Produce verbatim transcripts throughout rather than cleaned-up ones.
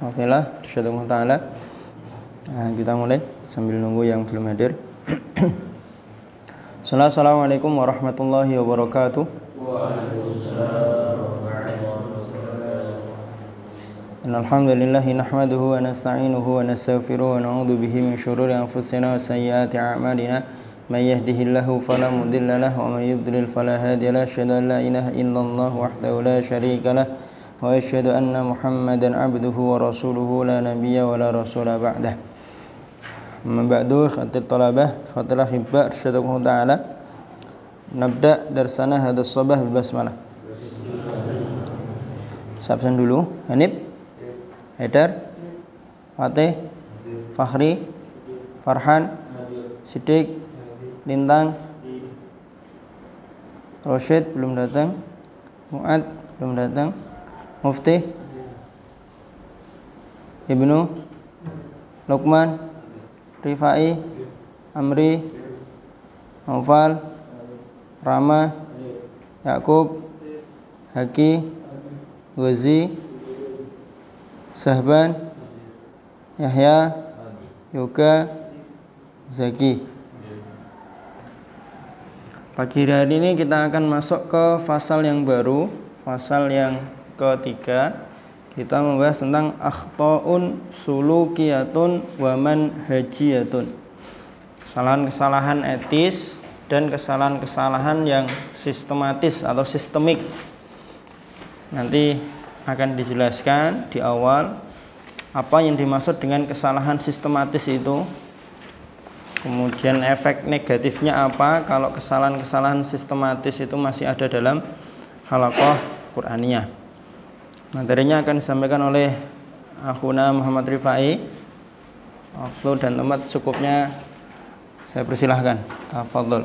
Alhamdulillah, insyaallah taala. Nah, kita mulai sambil nunggu yang belum hadir. Assalamualaikum warahmatullahi wabarakatuh. Waalaikumsalam warahmatullahi wabarakatuh. Alhamdulillah nahmaduhu wa nasta'inuhu wa nastaghfiruhu wa na'udzu bihi min syururi anfusina wa sayyiati a'malina. May yahdihillahu fala mudilla lahu wa may yudlil fala hadiya lahu. Asyhadu an la ilaha illallah wahdahu la syarika lahu wa asyhadu anna Muhammadan 'abduhu wa rasuluhu la nabiyya wa la rasula ba'dah. Amma ba'du, khatir talabah, khatir ahibba, irsyadakumullah ta'ala. Nabda darsana hadha sabah bil basmalah. Sabsan dulu. Hanif, Haidar, Fatih, Fakhri, Farhan, Siddiq, Lintang, Rosyid belum datang, Mu'ad belum datang, Mufti, Ibnu, Luqman, Rifai, Amri, Naufal, Rama, Yakub, Haki, Ghazi, Sahban, Yahya, Yoga, Zaki. Pagi hari ini kita akan masuk ke fasal yang baru, fasal yang ketiga. Kita membahas tentang akhta'un sulukiyatun wa manhajiyatun. Kesalahan-kesalahan etis dan kesalahan-kesalahan yang sistematis atau sistemik. Nanti akan dijelaskan di awal apa yang dimaksud dengan kesalahan sistematis itu. Kemudian efek negatifnya apa kalau kesalahan-kesalahan sistematis itu masih ada dalam halaqah Qur'aniyah. Materinya akan disampaikan oleh akhuna Muhammad Rifai. Waktu dan tempat cukupnya saya persilahkan. Tafadhol.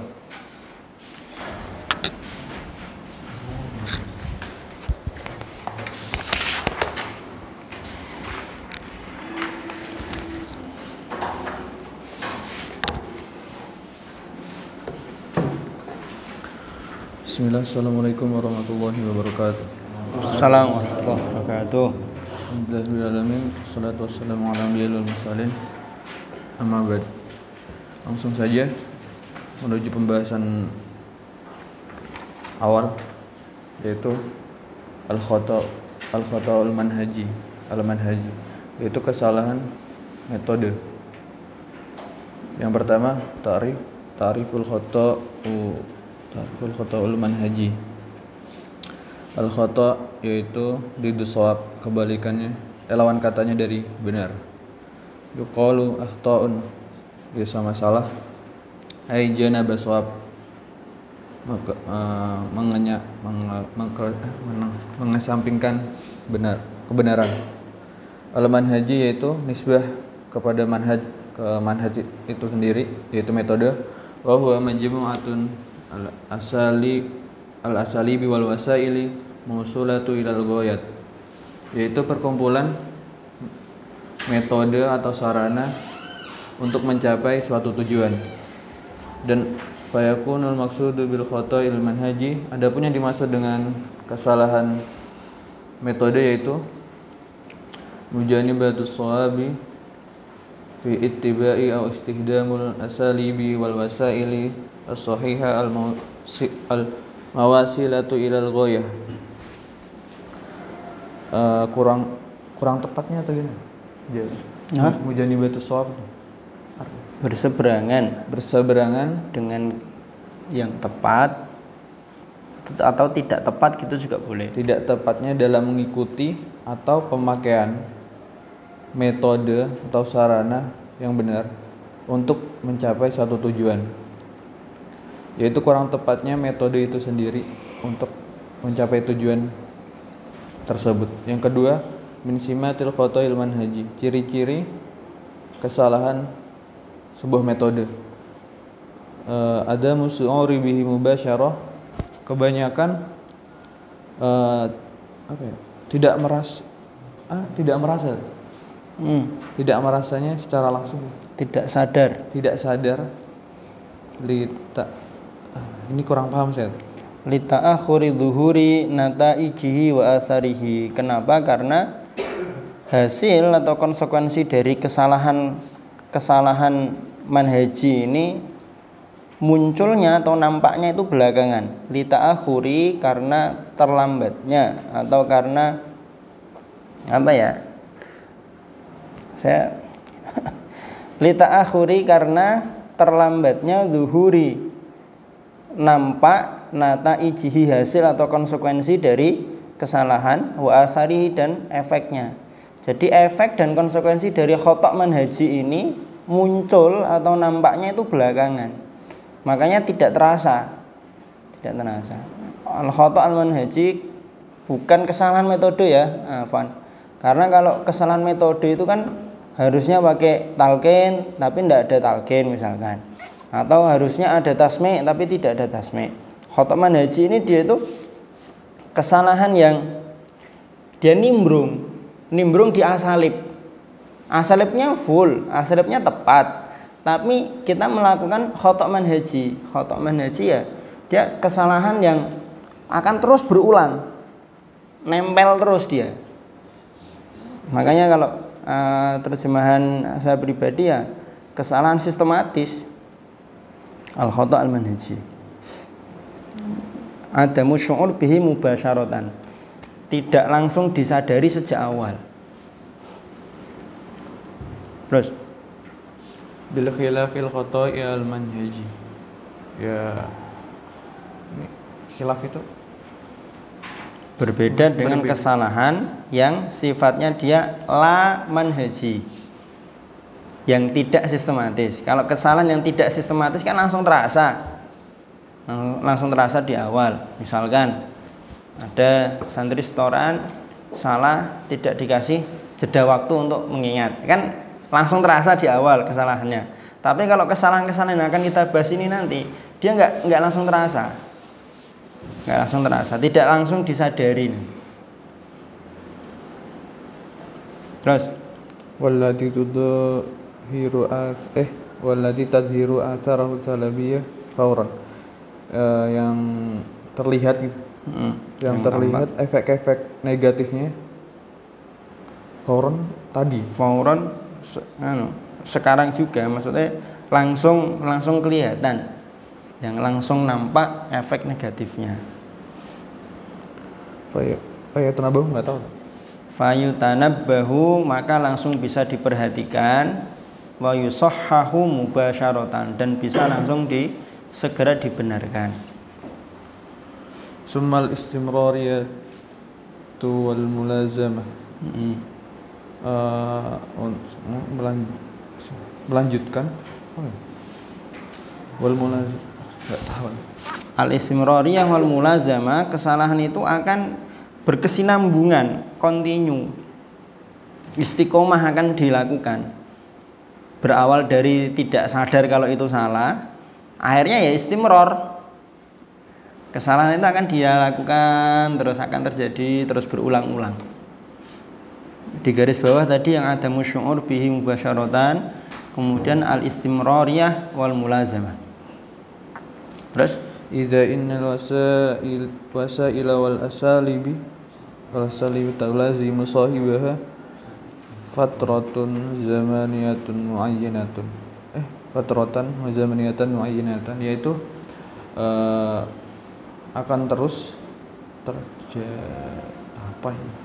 Bismillah, assalamualaikum warahmatullahi wabarakatuh. Assalamualaikum warahmatullahi wabarakatuh. Alhamdulillahirrahmanirrahim. Salatu wassalamu ala nabiyil mursalin. Amma ba'd. Langsung saja menuju pembahasan awal, yaitu al-khata' al-khata'ul manhaji, al-manhaji, yaitu kesalahan metode. Yang pertama, ta'rif, ta'riful khata'u Ta'riful khata'ul manhaji. Al-khata' yaitu diddu shawab, kebalikannya, eh, lawan katanya dari benar. Yuqalu akhta'un, bisa masalah, ai janaba shawab, maka uh, mengenya menge, menge, menge, mengesampingkan benar, kebenaran. Al-manhaji yaitu nisbah kepada manhaj, ke manhaj itu sendiri, yaitu metode. Wa huwa majmu'atun al-asali al-asalibi wal wasaili mausulatu ilal ghayat, yaitu perkumpulan metode atau sarana untuk mencapai suatu tujuan. Dan fayakunul maqsudu bil khata'il manhaji, adapun yang dimaksud dengan kesalahan metode yaitu mujanibatus shawabi fi ittiba'i aw istihdamul asalibi wal wasaili as-sahihah al-mawasilatu ilal ghayah. Uh, kurang kurang tepatnya atau gimana? Hah? Mujanibatus shawab Berseberangan berseberangan dengan yang tepat atau tidak tepat gitu juga boleh. Tidak tepatnya dalam mengikuti atau pemakaian metode atau sarana yang benar untuk mencapai suatu tujuan, yaitu kurang tepatnya metode itu sendiri untuk mencapai tujuan tersebut. Yang kedua, min simatil khata'il manhaji, ciri-ciri kesalahan sebuah metode. Uh, ada musu'uri bihi mubasyarah, kebanyakan uh, apa ya? Tidak meras ah, tidak merasa. Hmm. Tidak merasanya secara langsung. Tidak sadar. Tidak sadar. Lita. Ah, ini kurang paham saya. Lita'akhuri dhuhuri nataijihi wa asarihi. Kenapa? Karena hasil atau konsekuensi dari kesalahan kesalahan manhaji ini munculnya atau nampaknya itu belakangan, li ta'akhuri karena terlambatnya atau karena apa ya? Saya li ta'akhuri karena terlambatnya zuhuri nampak nata ijihi hasil atau konsekuensi dari kesalahan wa asari dan efeknya. Jadi efek dan konsekuensi dari khotok manhaji ini muncul atau nampaknya itu belakangan. Makanya tidak terasa. Tidak terasa. Al khotok al manhaji bukan kesalahan metode ya, Afwan. Karena kalau kesalahan metode itu kan harusnya pakai talqin tapi tidak ada talqin misalkan. Atau harusnya ada tasmi' tapi tidak ada tasmi'. Khotok manhaji ini dia itu kesalahan yang dia nimbrung, nimbrung di asalib. Asalibnya full, asalibnya tepat. Tapi kita melakukan khotok manhaji. Khotok manhaji ya dia kesalahan yang akan terus berulang. Nempel terus dia. Makanya kalau uh, terjemahan saya pribadi ya kesalahan sistematis. Al-khotok al-manhaji. Adamu syu'ur bihi mubasyaratan. Tidak langsung disadari sejak awal. Terus bil khilafil khoto'i al-manhaji. Ya, ini khilaf itu berbeda dengan berbeda. kesalahan yang sifatnya dia la manhaji, yang tidak sistematis. Kalau kesalahan yang tidak sistematis kan langsung terasa, langsung terasa di awal. Misalkan ada santri setoran salah, tidak dikasih jeda waktu untuk mengingat, kan langsung terasa di awal kesalahannya. Tapi kalau kesalahan-kesalahan yang akan kita bahas ini nanti, dia nggak nggak langsung terasa, nggak langsung terasa, tidak langsung disadari. Terus wallati tudu hiru as eh walladzi tazhiru atsarahu salabiyah fauran, uh, yang terlihat hmm, yang, yang terlihat tampak efek-efek negatifnya fauran tadi fauran se, anu, sekarang juga, maksudnya langsung langsung kelihatan, yang langsung nampak efek negatifnya. Faya faya tanabahu nggak tahu. Fayutanabbahu maka langsung bisa diperhatikan, wa yusahhahu mubasyaratan dan bisa langsung di segera dibenarkan. Summal istimrariyatu wal mulazamah. Mm-hmm. Uh, melanjutkan oh, wal mulazamah enggak tahu. Al istimrariyah wal mulazamah, kesalahan itu akan berkesinambungan, kontinu. Istiqomah akan dilakukan. Berawal dari tidak sadar kalau itu salah, akhirnya ya istimror. Kesalahan itu akan dia lakukan, terus akan terjadi, terus berulang-ulang. Di garis bawah tadi yang ada musyu'ur bihi mubasyaratan, kemudian al-istimrariyah wal mulazamah. Terus idza innal wasail wasaila wal asalibi wal asalibi talazimu sahibaha fatratun zamaniyatun muayyanatun eh fatratan zamaniyatan muayyanatan, yaitu uh, akan terus terjadi apa ini?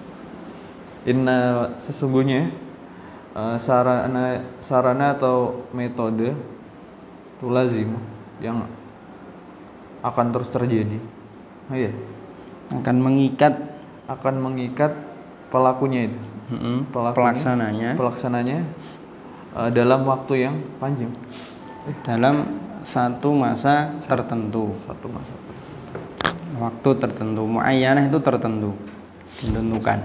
Inna sesungguhnya uh, sarana sarana atau metode tulazim yang akan terus terjadi. Oh iya, akan mengikat akan mengikat pelakunya itu. Mm-hmm. Pelakunya, pelaksananya pelaksananya uh, dalam waktu yang panjang, eh. dalam satu masa tertentu, satu masa tertentu. Waktu tertentu, muayyanah itu tertentu, ditentukan.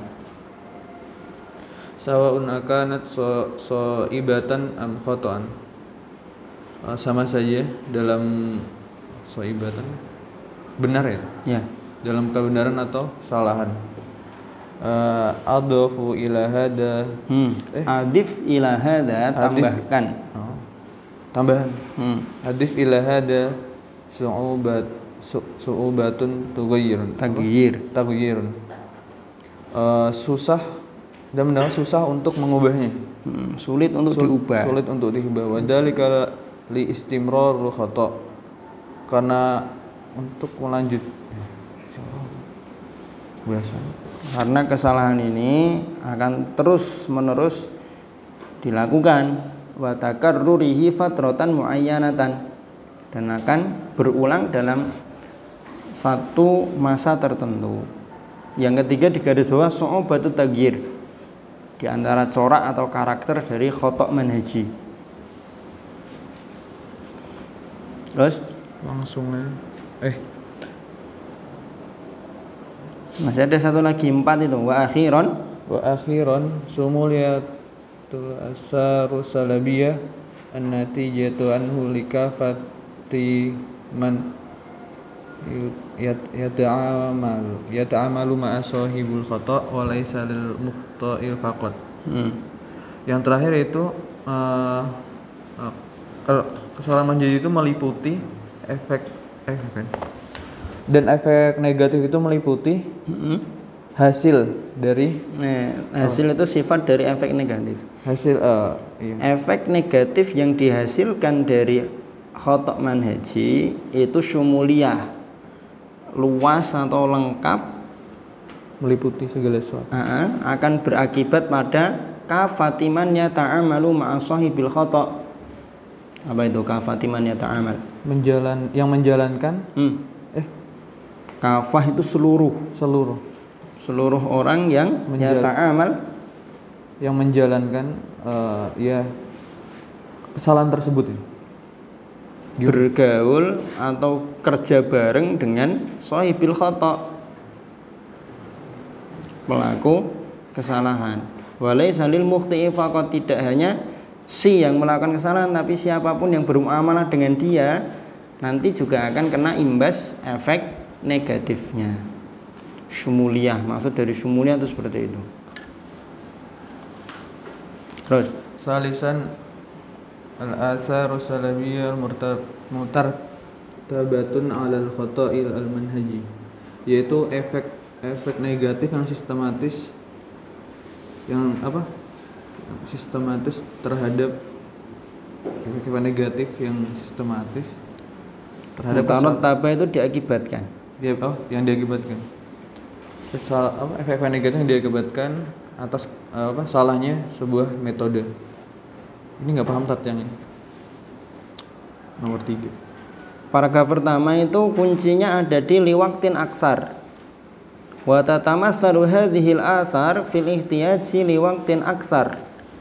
Sawaun akanat so, so ibatan am khotoan, uh, sama saja dalam so ibatan benar ya? Ya. Dalam kebenaran atau kesalahan. Uh, Adofu ila hada hmm. eh. Adif ila hada, tambahkan. Oh. Tambahan. Hmm. Adif ila hada su'ubat su, su'ubatun tughayyirun. Taghyir. Taghyirun. Uh, susah dan benar susah untuk mengubahnya. Hmm, sulit untuk Sul- diubah. Sulit untuk diubah. Wadzalika li istimrar khata. Karena untuk melanjut biasa. Karena kesalahan ini akan terus menerus dilakukan wa takarrurihi fatratan muayyanatan, dan akan berulang dalam satu masa tertentu. Yang ketiga di garis bawah su'ubatu taghyir, di antara corak atau karakter dari khotok manhaji. Terus Langsungnya eh masih ada satu lagi, empat itu. Wa akhiron wa akhiran sumuliyatul asaru salabiyah an-natijatu anhu likafati man yat- yata'amalu yata'amalu ma'a sahibul khata' wa laysa lil mukhta'il faqat. hmm. Yang terakhir itu uh, uh, kesalahan manhaji itu meliputi efek efek dan efek negatif itu meliputi Hmm. hasil dari Nah, hasil itu sifat dari efek negatif. hasil uh, iya. Efek negatif yang dihasilkan dari khotok manhaji itu syumuliyah, luas atau lengkap, meliputi segala sesuatu. uh, akan berakibat pada kafatiman yata'amalu ma'a sahibil khotok. Apa itu kafatiman yata'amal? Menjalan yang menjalankan Hmm. eh Kafah itu seluruh seluruh seluruh orang yang Menjal- yata'amal, yang menjalankan uh, ya kesalahan tersebut ya. bergaul atau kerja bareng dengan sahibil khotok, pelaku kesalahan. Walaysa lil mukhti'i faqat, tidak hanya si yang melakukan kesalahan, tapi siapapun yang bermuamalah dengan dia nanti juga akan kena imbas efek negatifnya. Syumuliyah, maksud dari syumuliyah itu seperti itu. Terus Salisan al-atharu salabiyah mutartabatun 'ala al-khata'il al-manhaji, yaitu efek efek negatif yang sistematis yang apa? sistematis terhadap efek negatif yang sistematis terhadap mutarot tabah itu diakibatkan. dia oh yang diakibatkan Kesal, apa efek-efek negatif yang diakibatkan atas apa salahnya sebuah metode. Ini nggak paham tat yang ini. Nomor tiga. Paragraf pertama itu kuncinya ada di liwaktin aksar. Wa tatamassalu hadhil athar fil ihtiyaji liwaktin aksar.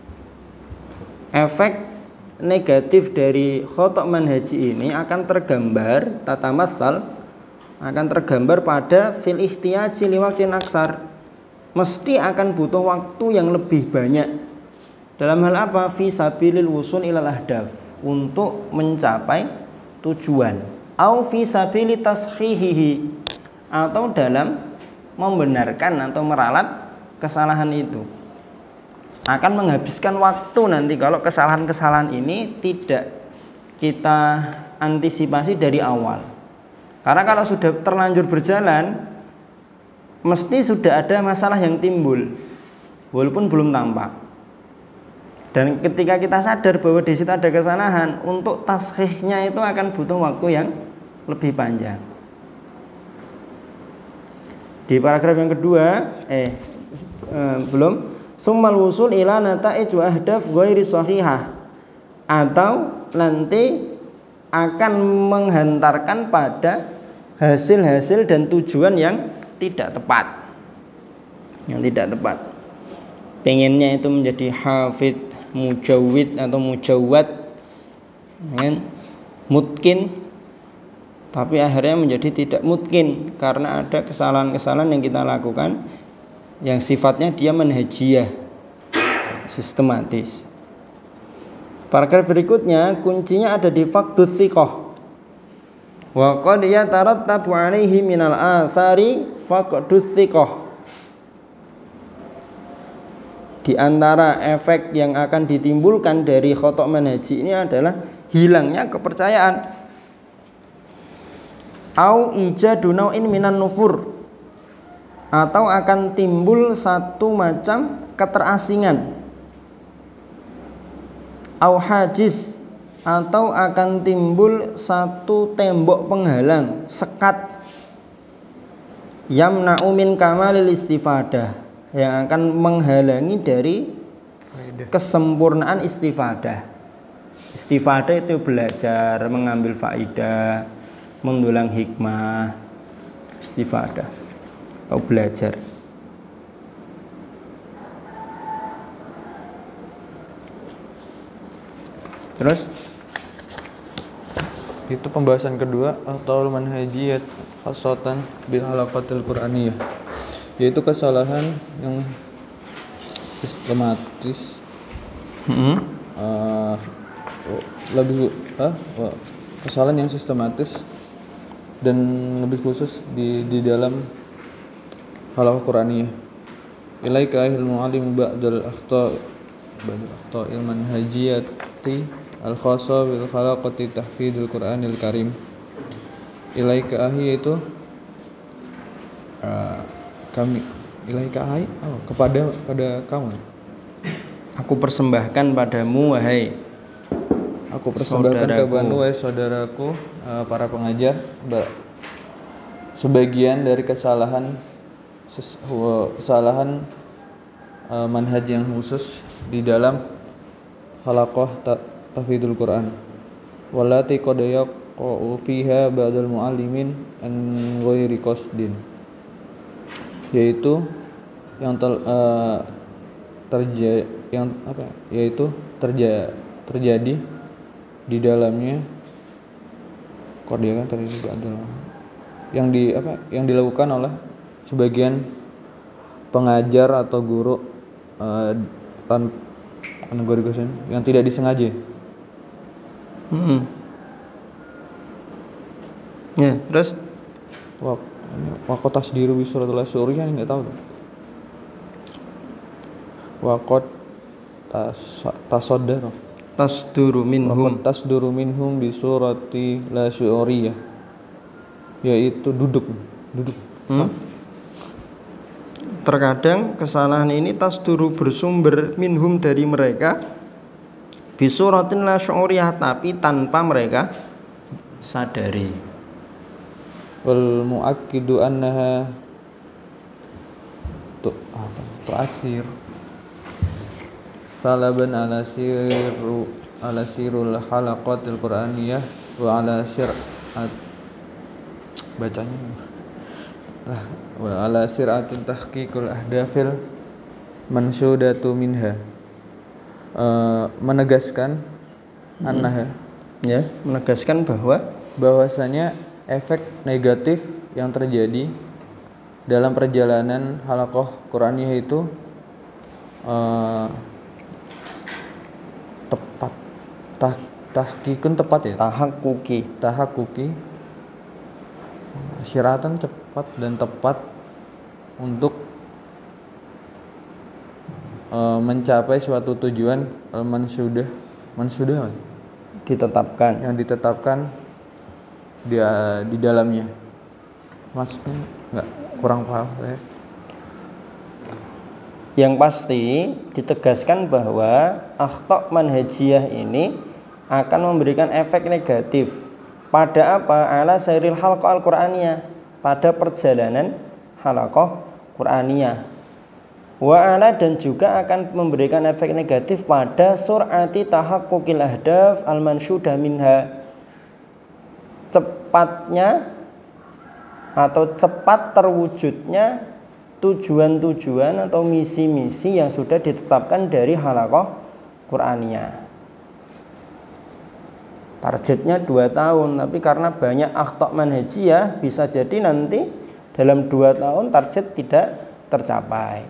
Efek negatif dari khotok manhaji ini akan tergambar, tatamassal akan tergambar pada fil ihtiyaji liwaktin aksar. Mesti akan butuh waktu yang lebih banyak. Dalam hal apa? Fi sabilil wusul ilal ahdaf, untuk mencapai tujuan. Au fi sabili tashihihi, atau dalam membenarkan atau meralat kesalahan itu. Akan menghabiskan waktu nanti kalau kesalahan-kesalahan ini tidak kita antisipasi dari awal. Karena kalau sudah terlanjur berjalan, mesti sudah ada masalah yang timbul, walaupun belum tampak. Dan ketika kita sadar bahwa di situ ada kesalahan, untuk tashihnya itu akan butuh waktu yang lebih panjang. Di paragraf yang kedua, eh, eh belum, summal wusul ila nata'ij wa ahdaf ghairi shahihah, atau nanti akan menghantarkan pada hasil-hasil dan tujuan yang tidak tepat, yang tidak tepat. Pengennya itu menjadi hafid, mujawid atau mujawad, kan? Mutkin, tapi akhirnya menjadi tidak mutkin karena ada kesalahan-kesalahan yang kita lakukan yang sifatnya dia manhajiyah, sistematis. Paragraf berikutnya kuncinya ada di faqdus thiqah. Wa qad yatarattabu 'alaihi minal athari faqdus thiqah. Di antara efek yang akan ditimbulkan dari khotok manhaji ini adalah hilangnya kepercayaan. Au ijadu nau'in minan nufur, atau akan timbul satu macam keterasingan, au hajiz, atau akan timbul satu tembok penghalang, sekat, yamna'u min kamalil istifadah, yang akan menghalangi dari kesempurnaan istifadah. Istifadah itu belajar, mengambil faidah, mendulang hikmah, istifadah atau belajar. Terus itu pembahasan kedua atau manhajiyat khasatan bil halaqatil qur'aniyah, yaitu kesalahan yang sistematis, hmm. uh, lebih uh, kesalahan yang sistematis dan lebih khusus di di dalam halaqah qur'aniyah. Ilaika ahil mu'allim ba'dal akhta ba'dal akhta'il manhajiyati al-khassa bil khalaqati tahfidul qur'anil karim. Ilaika ahi itu uh, kami ilaika ahi oh, kepada pada kamu. Aku persembahkan padamu wahai Aku persembahkan kepadamu wahai saudaraku, uh, para pengajar, sebagian dari kesalahan ses, uh, kesalahan uh, manhaj yang khusus di dalam halaqah tahfidul Quran. Wallati qad yaqa'u fiha ba'dal muallimin an ghairi qasdin, yaitu yang ter, uh, terjadi yang apa yaitu terja, terjadi di dalamnya kordia kan tadi juga adalah yang di apa yang dilakukan oleh sebagian pengajar atau guru uh, tan yang tidak disengaja. Hmm. Ya, terus wah waqot tasdiru bi suratul asyuriyah enggak tahu tuh. Waqot tas tasaddar tasduru minhum tasduru minhum bi surati la syuriyah, yaitu duduk duduk hmm? Terkadang kesalahan ini tasduru bersumber minhum dari mereka bi suratin la syuriyah, tapi tanpa mereka sadari. Wal muakkidu annaha tu apa tu'asir salaban ala siru ala sirul halaqatil qur'aniyah wa ala sir'at bacanya wa ala sir'atul tahqiqul ahdafil mansudatu minha, uh, menegaskan hmm. annaha ya menegaskan bahwa bahwasanya efek negatif yang terjadi dalam perjalanan halaqah Qur'aniyah itu uh, tepat tah tahqiqun tepat ya tahaqquqi tahaqquqi syiratan cepat dan tepat untuk uh, mencapai suatu tujuan mansudah mansudah ditetapkan yang ditetapkan dia di dalamnya. Maksudnya nggak kurang paham saya. Yang pasti ditegaskan bahwa akhta' manhajiyah ini akan memberikan efek negatif pada apa? Ala sairil halaqah al-Qur'aniyah, pada perjalanan halaqah Qur'aniyah. Wa ala, dan juga akan memberikan efek negatif pada sur'ati tahaqquqil ahdaf al-manshudah minha, cepatnya atau cepat terwujudnya tujuan-tujuan atau misi-misi yang sudah ditetapkan dari halaqah Qur'aniyah. Targetnya dua tahun, tapi karena banyak akhta' manhajiyah bisa jadi nanti dalam dua tahun target tidak tercapai.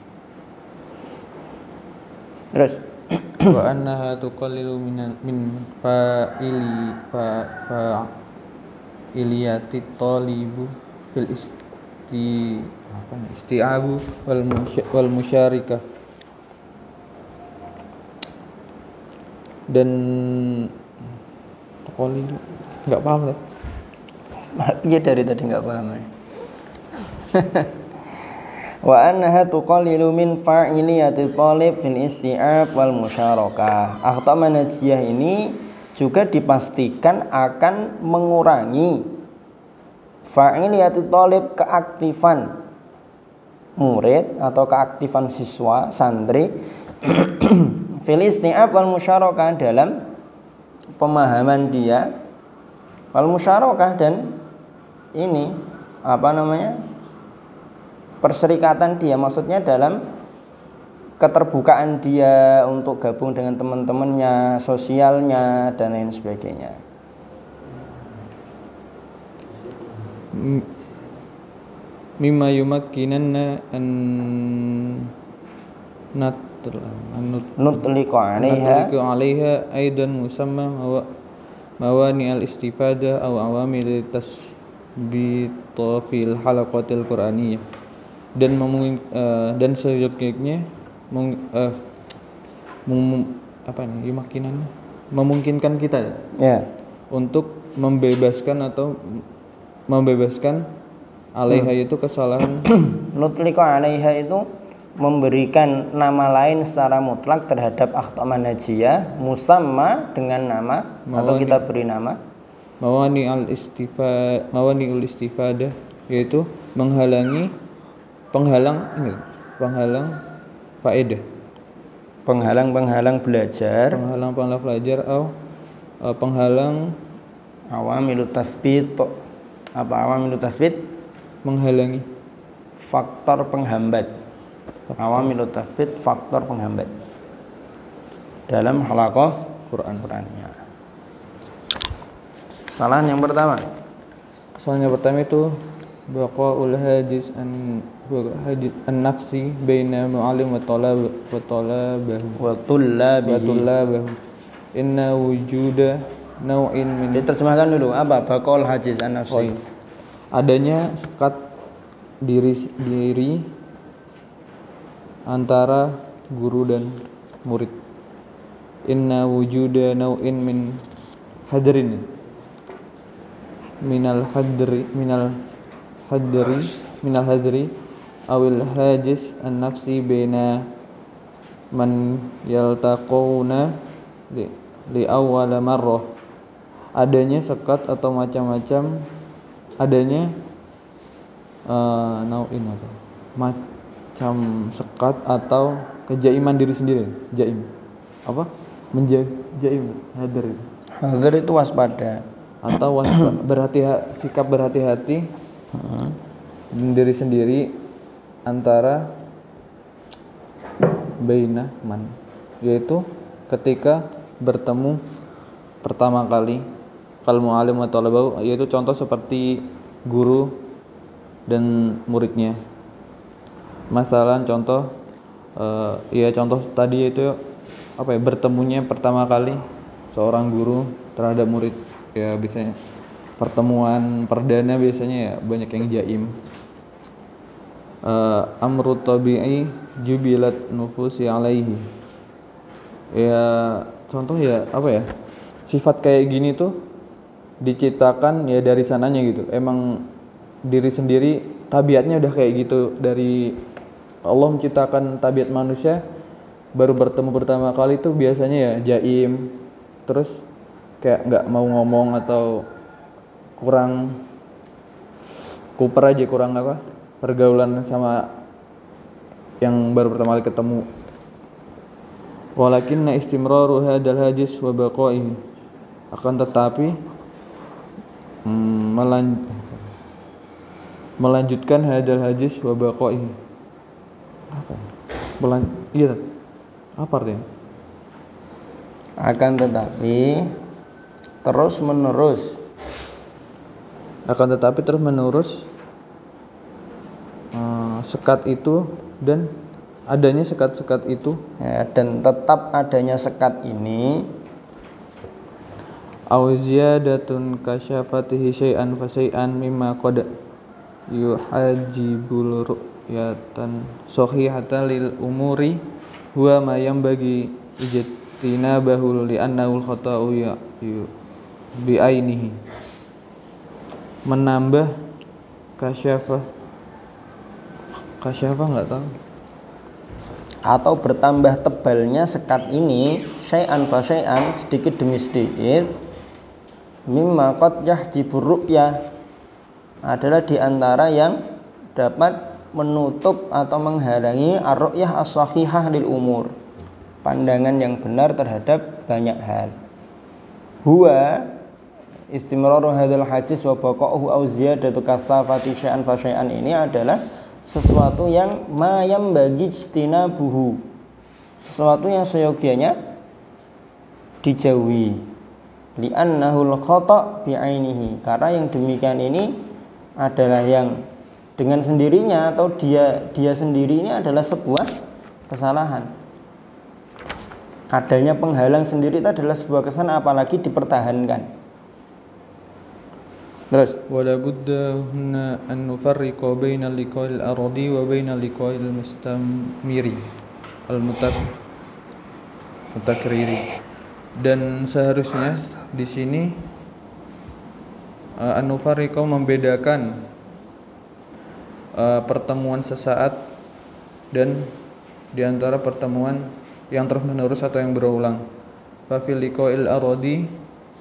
Terus wa annaha tuqallilu min min fa'ili fa fa'iliyati talibu fil isti apa nih isti'abu wal wal musyarikah, dan tuqallilu enggak paham lah. Iya dari tadi enggak paham ya. Wa annaha tuqallilu min fa'iliyati talib fil isti'ab wal musyarakah. Akhta manhajiyah ini juga dipastikan akan mengurangi fa'iliyati talib, keaktifan murid atau keaktifan siswa santri fil isti'ab wal musyarakah, dalam pemahaman dia, wal musyarakah, dan ini apa namanya, perserikatan dia, maksudnya dalam keterbukaan dia untuk gabung dengan teman-temannya, sosialnya, dan lain sebagainya. Mimma yumakkinanna an nat nutliqu 'alaiha nutliqu 'alaiha aidan musamma mawani al-istifada aw awamil tasbita fil halaqatil qur'aniyah, dan memungkin, uh, dan seyogyanya meng, uh, mem, apa nih yumakkinanna, memungkinkan kita ya untuk membebaskan atau membebaskan alaiha hmm. itu kesalahan. Nutliqu 'alaiha itu memberikan nama lain secara mutlak terhadap akhta manhajiyah, musamma dengan nama mawani, atau kita beri nama mawani al istifa mawani ul istifadah, yaitu menghalangi penghalang ini penghalang faedah, penghalang-penghalang belajar, penghalang-penghalang belajar atau uh, penghalang awamilut tasbit. Apa awamilut tasbit? Menghalangi, faktor penghambat. Awamilut tasbit, faktor penghambat dalam halaqah Quran Qurannya. Kesalahan yang pertama. Kesalahan yang pertama itu baqaul hadis an hadis an-nafsi baina mu'allim wa talab wa talabahu wa tullabihi wa tullabahu inna wujuda nau'in min. Diterjemahkan dulu apa baqaul hadis an-nafsi. Oh, iya. Adanya sekat diri diri antara guru dan murid. Inna wujuda nau'in min hadrin minal hadri minal hadri minal hazri awil hajis an-nafsi baina man yaltaquna li, li awwala marrah. Adanya sekat atau macam-macam, adanya uh, nau'in atau macam sekat atau kejaiman diri sendiri. Jaim apa? Menjaga jaim, hadar. Hadar itu waspada atau waspada, berhati sikap berhati-hati hmm. diri sendiri antara baina man, yaitu ketika bertemu pertama kali kal mu'allim wa talabahu, yaitu contoh seperti guru dan muridnya. Masalah contoh uh, ya contoh tadi itu apa ya, bertemunya pertama kali seorang guru terhadap murid, ya biasanya pertemuan perdana biasanya ya banyak yang jaim. uh, amru tabi'i jubilat nufusi alaihi, ya contoh ya apa ya, sifat kayak gini tuh diciptakan ya dari sananya gitu, emang diri sendiri tabiatnya udah kayak gitu. Dari Allah menciptakan tabiat manusia, baru bertemu pertama kali tuh biasanya ya jaim, terus kayak nggak mau ngomong atau kurang kuper aja, kurang apa pergaulan sama yang baru pertama kali ketemu. Walakinna istimraru hadal hadis wa baqaihi, akan tetapi hmm, melan, melanjutkan hadal hadis wa baqaihi. Apa? Melan, iya. Apa artinya? Akan tetapi terus menerus. Akan tetapi terus menerus uh, sekat itu dan adanya sekat-sekat itu, ya, dan tetap adanya sekat ini au ziyadatun kasyafatihi syai'an fa syai'an mimma qad yuhajibul ru'yatan sahihatan lil umuri huwa ma yanbaghi ijtinabahu li annahu al-khata'u ya bi ainihi. Menambah kasyafah Kasyafa nggak tahu. Atau bertambah tebalnya sekat ini syai'an fa syai'an, sedikit demi sedikit, mimma qad yahjibur ru'yah, adalah diantara yang dapat menutup atau menghalangi ar-ru'yah as-sahihah lil umur, pandangan yang benar terhadap banyak hal. Huwa istimraru hadzal hadis wa baqa'uhu aw ziyadatu kasafati syai'an fa syai'an, ini adalah sesuatu yang mayam bagi ijtinabuhu, sesuatu yang seyogianya dijauhi, li'annahul khata' bi'ainihi, karena yang demikian ini adalah yang dengan sendirinya atau dia dia sendiri ini adalah sebuah kesalahan. Adanya penghalang sendiri itu adalah sebuah kesalahan, apalagi dipertahankan. Terus wala budda huna an nufarriqa bainal liqa'il aradi wa bainal liqa'il mustamiri al mutakriri, dan seharusnya di sini uh, an nufarriqa membedakan uh, pertemuan sesaat dan di antara pertemuan yang terus-menerus atau yang berulang. Fa fil liqa'il aradi,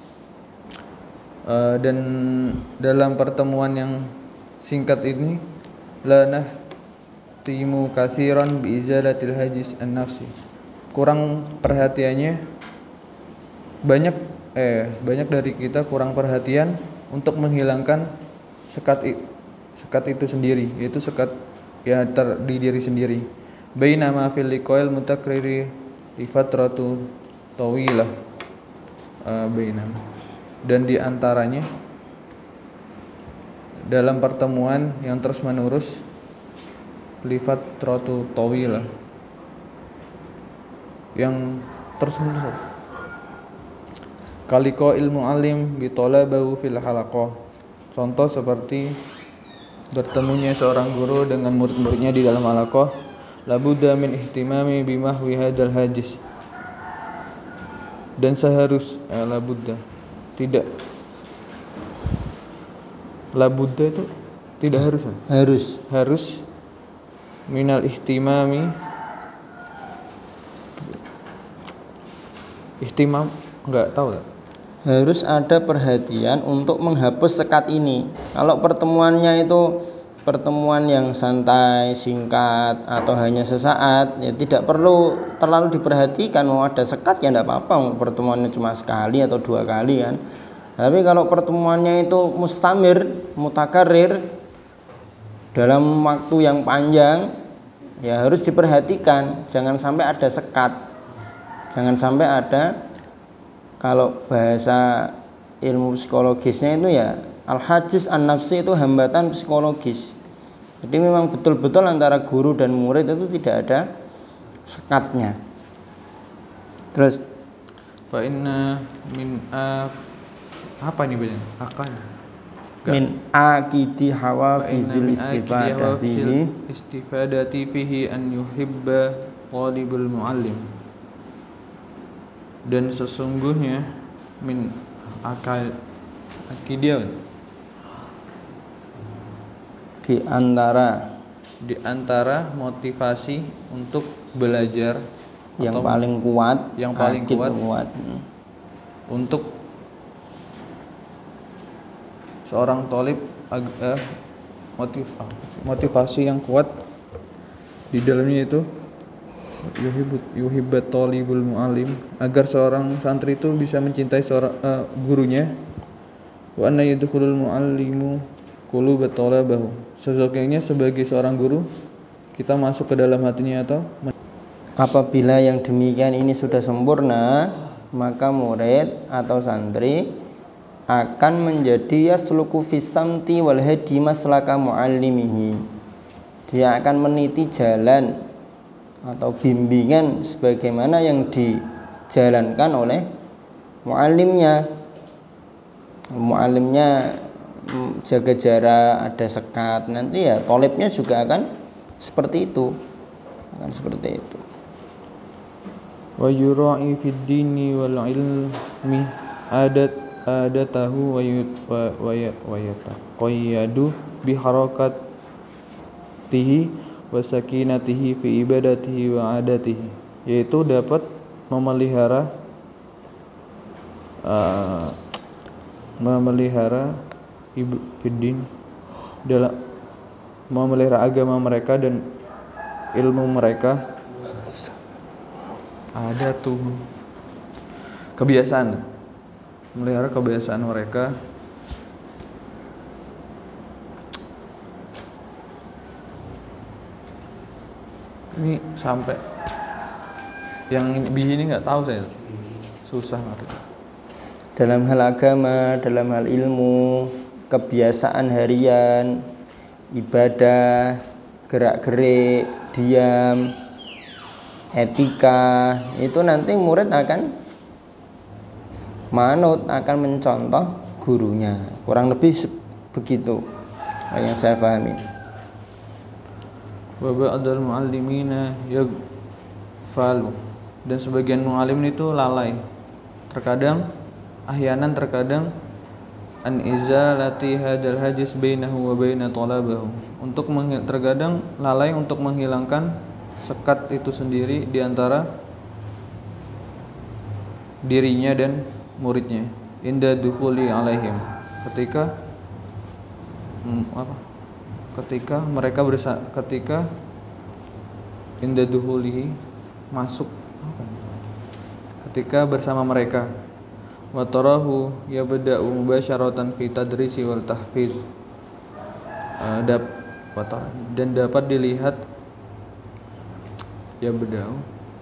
Uh, dan dalam pertemuan yang singkat ini, la nahtimu katsiran bi izalatil hajis an-nafsi, kurang perhatiannya banyak eh banyak dari kita kurang perhatian untuk menghilangkan sekat sekat itu sendiri, yaitu sekat ya ter, di diri sendiri. Bainama fil liqa'il mutakriri li fatratu tawilah, uh, bainama, dan diantaranya dalam pertemuan yang terus menerus lifat trotu tawilah, yang terus menerus kaliko ilmu alim bitolabahu fil halaqah, contoh seperti bertemunya seorang guru dengan murid-muridnya di dalam halaqah. Labudda min ihtimami bimahwi hadzal hadis, dan seharus eh, labudda tidak labudda itu tidak harus harus harus minal ihtimami, ihtimam enggak tahu, harus ada perhatian untuk menghapus sekat ini. Kalau pertemuannya itu pertemuan yang santai, singkat, atau hanya sesaat, ya tidak perlu terlalu diperhatikan. Mau ada sekat ya tidak apa-apa, pertemuannya cuma sekali atau dua kali kan. Tapi kalau pertemuannya itu mustamir, mutakarir, dalam waktu yang panjang, ya harus diperhatikan. Jangan sampai ada sekat, jangan sampai ada, kalau bahasa ilmu psikologisnya itu ya al-hajiz an-nafsi, itu hambatan psikologis. Jadi memang betul-betul antara guru dan murid itu tidak ada sekatnya. Terus fa inna min a apa ini bedanya? Akan min akidi hawafizil istifadati istifadati fihi an yuhibba talibul muallim, dan sesungguhnya min akal akidah di antara di antara motivasi untuk belajar yang paling kuat, yang paling kuat, kuat untuk seorang thalib, eh, motiv, motivasi yang kuat di dalamnya itu yuhibbat yuhibbat talibul muallim, agar seorang santri itu bisa mencintai seorang uh, gurunya. Wa anna yadkhulul muallimu qulubat talabahu, sesungguhnya sebagai seorang guru kita masuk ke dalam hatinya atau apabila yang demikian ini sudah sempurna, maka murid atau santri akan menjadi yasluku fisamti wal hadi maslaka muallimihi, dia akan meniti jalan atau bimbingan sebagaimana yang dijalankan oleh muallimnya. Muallimnya jaga jarak, ada sekat, nanti ya thalibnya juga akan seperti itu, akan seperti itu. Wa yura'i fid dini wal ilmi adat adatahu wa wa yataqayyadu bi harakatihi wa sakinatihi fi ibadatihi wa adatihi, yaitu dapat memelihara uh, memelihara fiddin dalam memelihara agama mereka dan ilmu mereka, ada tuh kebiasaan, melihara kebiasaan mereka, ini sampai yang begini nggak tahu saya, susah ngerti. Dalam hal agama, dalam hal ilmu, kebiasaan harian, ibadah, gerak-gerik, diam, etika, itu nanti murid akan manut, akan mencontoh gurunya. Kurang lebih begitu yang saya pahami. Wa ba'dal muallimina yaghfalu, dan sebagian muallim itu lalai. Terkadang ahyanan terkadang an izalati hadal hadis bainahu wa baina talabahu, untuk menghil- terkadang lalai untuk menghilangkan sekat itu sendiri di antara dirinya dan muridnya. Inda dukhuli alaihim, ketika hmm, apa? ketika mereka bersa ketika inda duhulihi masuk apa? ketika bersama mereka, wa tarahu yabda'u mubasyaratan fi tadrisi wal tahfidz, uh, dap, dan dapat dilihat yabda'u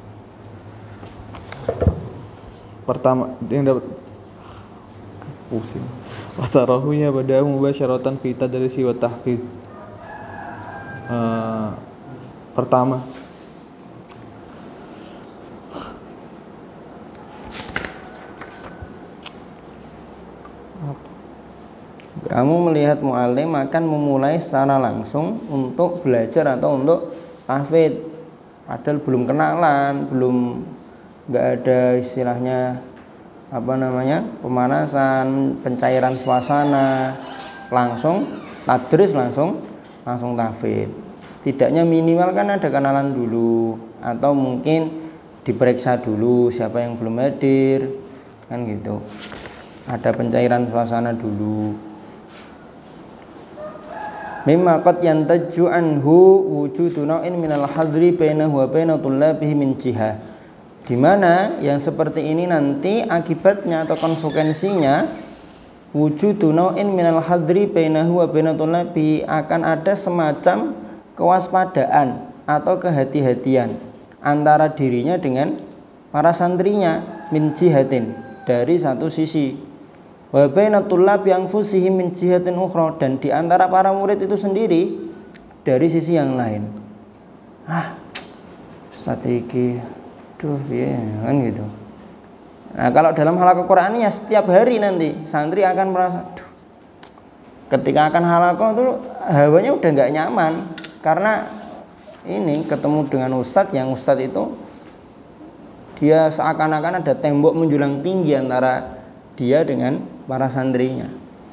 pertama yang dapat pusing wa tarahu yabda'u mubasyaratan fi tadrisi wa tahfidz. Uh, pertama kamu melihat mu'allim akan memulai secara langsung untuk belajar atau untuk tahfidz, padahal belum kenalan, belum nggak ada istilahnya apa namanya pemanasan, pencairan suasana, langsung tadris, langsung langsung tahfidz. Setidaknya minimal kan ada kenalan dulu, atau mungkin diperiksa dulu siapa yang belum hadir, kan gitu. Ada pencairan suasana dulu. Mimma qad yantaju anhu wujudu nau'in minal hadri bainahu wa baina tullabihi min jihah, di mana yang seperti ini nanti akibatnya atau konsekuensinya wujudu nau'in minal hadri bainahu wa baina tullabihi, akan ada semacam kewaspadaan atau kehati-hatian antara dirinya dengan para santrinya, min jihatin, dari satu sisi, wa baina tullabi anfusihim min jihatin ukhra, dan di antara para murid itu sendiri dari sisi yang lain. Ah, strategi duh ya kan gitu. Nah, kalau dalam halaqah Qur'an ya setiap hari nanti santri akan merasa, duh, ketika akan halaqah itu hawanya udah nggak nyaman, karena ini ketemu dengan ustadz yang ustadz itu dia seakan-akan ada tembok menjulang tinggi antara dia dengan para santrinya.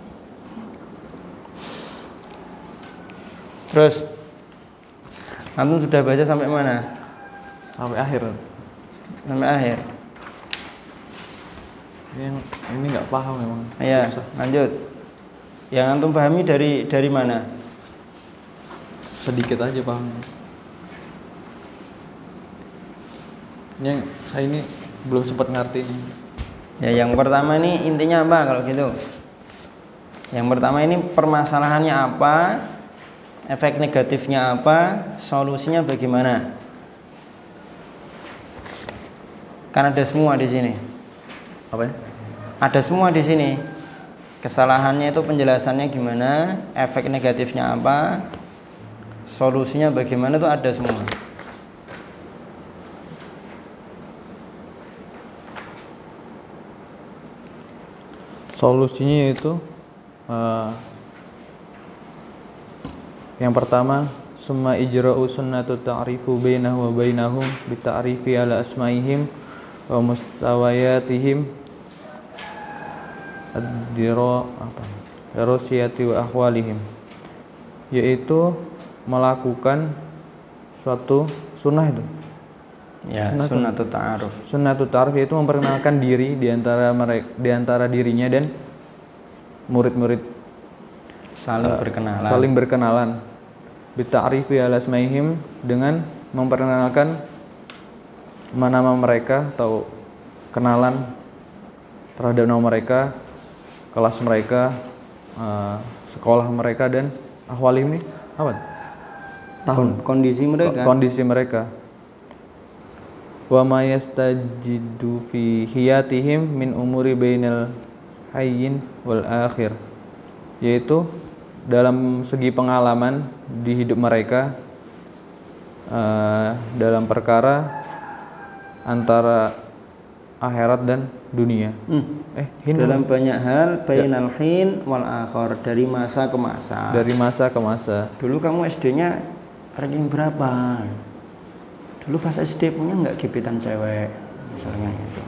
Terus antum sudah baca sampai mana? Sampai akhir. Sampai akhir. Ini ini nggak paham memang. Iya, lanjut. Yang antum pahami dari dari mana? Sedikit aja paham. Yang saya ini belum sempat ngerti. Ya, yang pertama ini intinya apa kalau gitu? Yang pertama ini permasalahannya apa? Efek negatifnya apa? Solusinya bagaimana? Kan ada semua di sini. Apa ya? Ada semua di sini. Kesalahannya itu penjelasannya gimana? Efek negatifnya apa? Solusinya bagaimana, itu ada semua. Solusinya itu uh, yang pertama, summa ijra'u sunnatu ta'rifu bainahu wa bainahum bi ta'rifi ala asma'ihim wa mustawayatihim ad-dira apa darasiyati wa ahwalihim, yaitu melakukan suatu sunnah itu. Ya, Sunnah sunnatut ta'aruf. Sunnatut ta'aruf yaitu memperkenalkan diri di antara mereka, di antara dirinya dan murid-murid, Saling uh, berkenalan. Saling berkenalan. Bita'rifi ala asmaihim, dengan memperkenalkan nama mereka atau kenalan terhadap nama mereka, kelas mereka, uh, sekolah mereka, dan ahwalim ini apa? Tahun kondisi mereka. Kondisi mereka. Wa ma yastajidu fi hiyatihim min umuri bainal hayyin wal akhir, yaitu dalam segi pengalaman di hidup mereka uh, dalam perkara antara akhirat dan dunia. Hmm. Eh, hin dalam banyak hal bainal hin wal akhir, dari masa ke masa. Dari masa ke masa. Dulu kamu S D-nya ranking berapa? Dulu pas S D punya nggak gebetan cewek, misalnya gitu.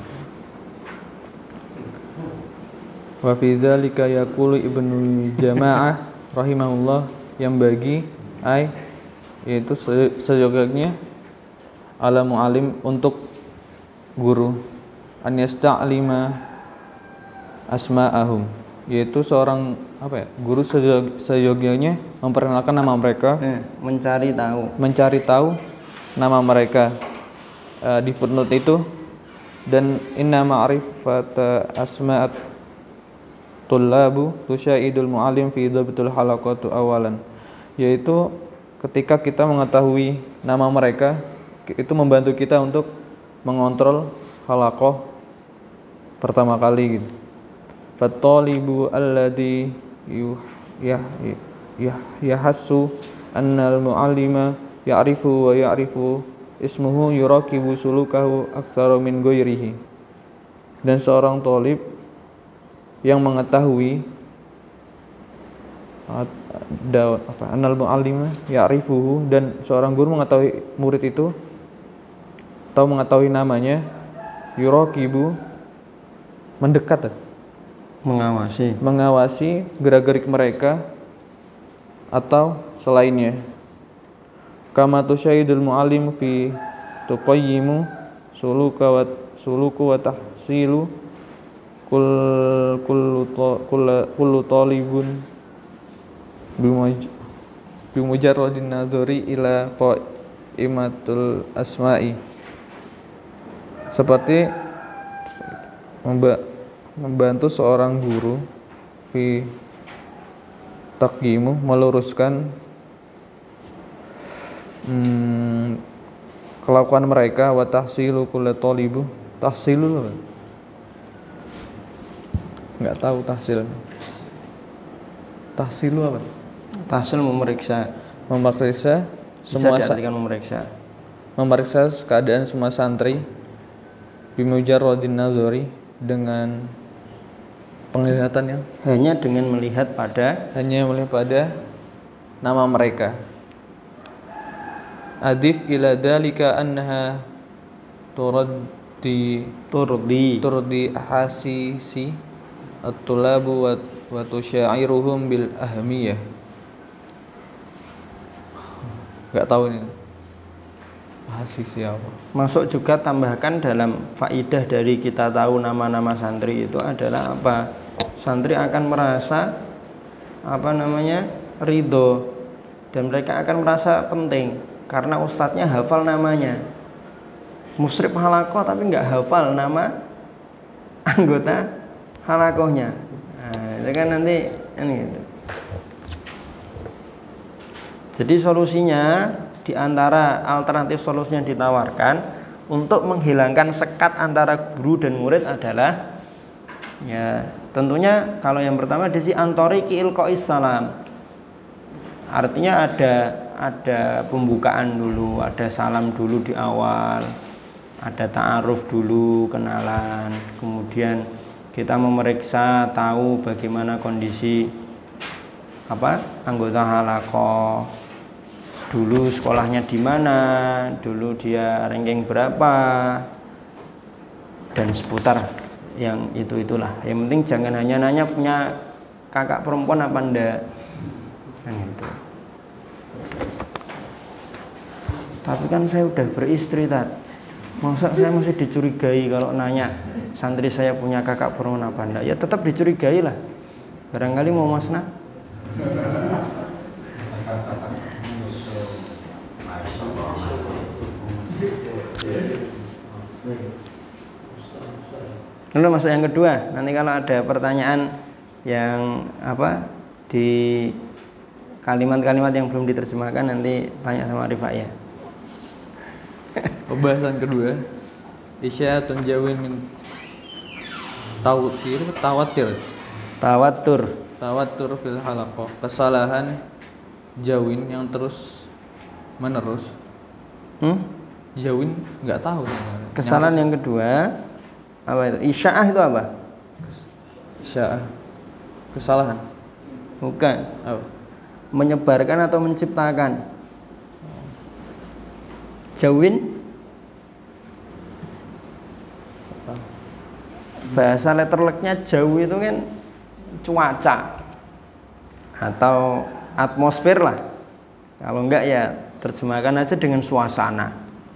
Wa fi dzalika yaqulu Ibnu Jamaah rahimahullah, yang bagi ai yaitu seyogyanya ala mu'alim, untuk guru, an yasta'lima asma'ahum, yaitu seorang apa ya, guru seyogyanya memperkenalkan nama mereka, eh, mencari tahu mencari tahu nama mereka. Uh, di footnote itu, dan inna ma'rifata asma'at tullabu tusyaidul mu'alim fi dhabtul halaqatu awalan, yaitu ketika kita mengetahui nama mereka, itu membantu kita untuk mengontrol halaqah pertama kali gitu. Fattalibu alladhi yuh yah yah yahassu annal mu'allima ya'rifu wa ya'rifu ismuhu yurakibu sulukahu aktsara min ghairihi, dan seorang thalib yang mengetahui ada apa annal mu'allima ya'rifuhu, dan seorang guru mengetahui murid itu atau mengetahui namanya, yurakibu mendekat, mengawasi mengawasi gerak-gerik mereka atau selainnya. Kama tusyaidul mu'allim fi tuqayyimu suluka wa suluku wa tahsilu kul kullu kullu talibun bimujarradin nazari ila qaimatul asma'i, seperti membantu seorang guru fi taqyimu, meluruskan Hmm, kelakuan mereka, wa tahsilu kulli talibu. Tahsilu enggak tahu tahsil. Tahsilu apa? tahsil memeriksa, Memeriksa semua bisa diartikan memeriksa. Memeriksa keadaan semua santri bimujarradin nazari, dengan penglihatan yang hanya dengan melihat pada hanya melihat pada nama mereka. Adif ila dalika annaha turaddi turdi turdi ahasisi at-tulabu wa, wa tusyairuhum bil ahmiyah. Enggak tahu ini ahasisi apa. Masuk juga tambahkan dalam faidah dari kita tahu nama-nama santri itu adalah apa? Santri akan merasa apa namanya? ridho, dan mereka akan merasa penting karena ustadznya hafal namanya. Musyrif halakoh tapi nggak hafal nama anggota halakohnya. Nah, itu kan nanti ini gitu. Jadi solusinya, di antara alternatif solusinya ditawarkan untuk menghilangkan sekat antara guru dan murid adalah, ya tentunya kalau yang pertama disi antoriki ilqois salam, artinya ada ada pembukaan dulu, ada salam dulu di awal, ada ta'aruf dulu, kenalan, kemudian kita memeriksa tahu bagaimana kondisi apa anggota halaqah, dulu sekolahnya di mana, dulu dia ranking berapa, dan seputar yang itu itulah. Yang penting jangan hanya nanya punya kakak perempuan apa enggak, kan itu. Tapi kan saya udah beristri, Tat. Masa saya masih dicurigai kalau nanya santri saya punya kakak perempuan apa enggak? Ya tetap dicurigai lah. Barangkali mau masna. Lalu masuk yang kedua. Nanti kalau ada pertanyaan yang apa di kalimat-kalimat yang belum diterjemahkan, nanti tanya sama Rifai ya. Pembahasan kedua, isya'atun jawin min tawatir, tawatir, Tawatur. tawatur fil halaqah, kesalahan jawin yang terus menerus. Hmm? Jawin nggak tahu sebenarnya. Kesalahan yang kedua apa itu? Isya'ah itu apa? Isya'ah, kesalahan. Bukan. Apa? Menyebarkan atau menciptakan. Jawin bahasa letterleknya jauh itu kan cuaca atau atmosfer lah. Kalau enggak ya terjemahkan aja dengan suasana.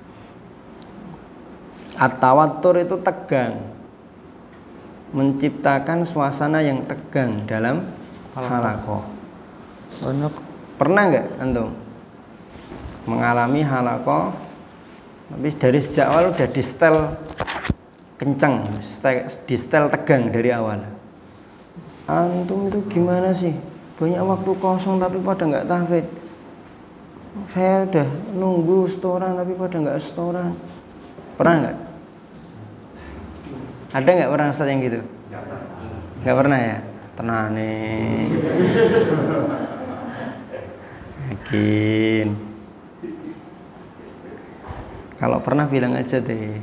At-tawatur itu tegang, menciptakan suasana yang tegang dalam halaqah. Pernah enggak antum mengalami halaqah tapi dari sejak awal udah di setel kencang, di setel tegang dari awal? Antum itu gimana sih? Banyak waktu kosong tapi pada nggak tahfidz. Saya udah nunggu setoran tapi pada nggak setoran. Pernah nggak? Ada nggak pernah Ustaz yang gitu? Nggak pernah ya? Tenang nih. Yakin. Kalau pernah bilang aja deh.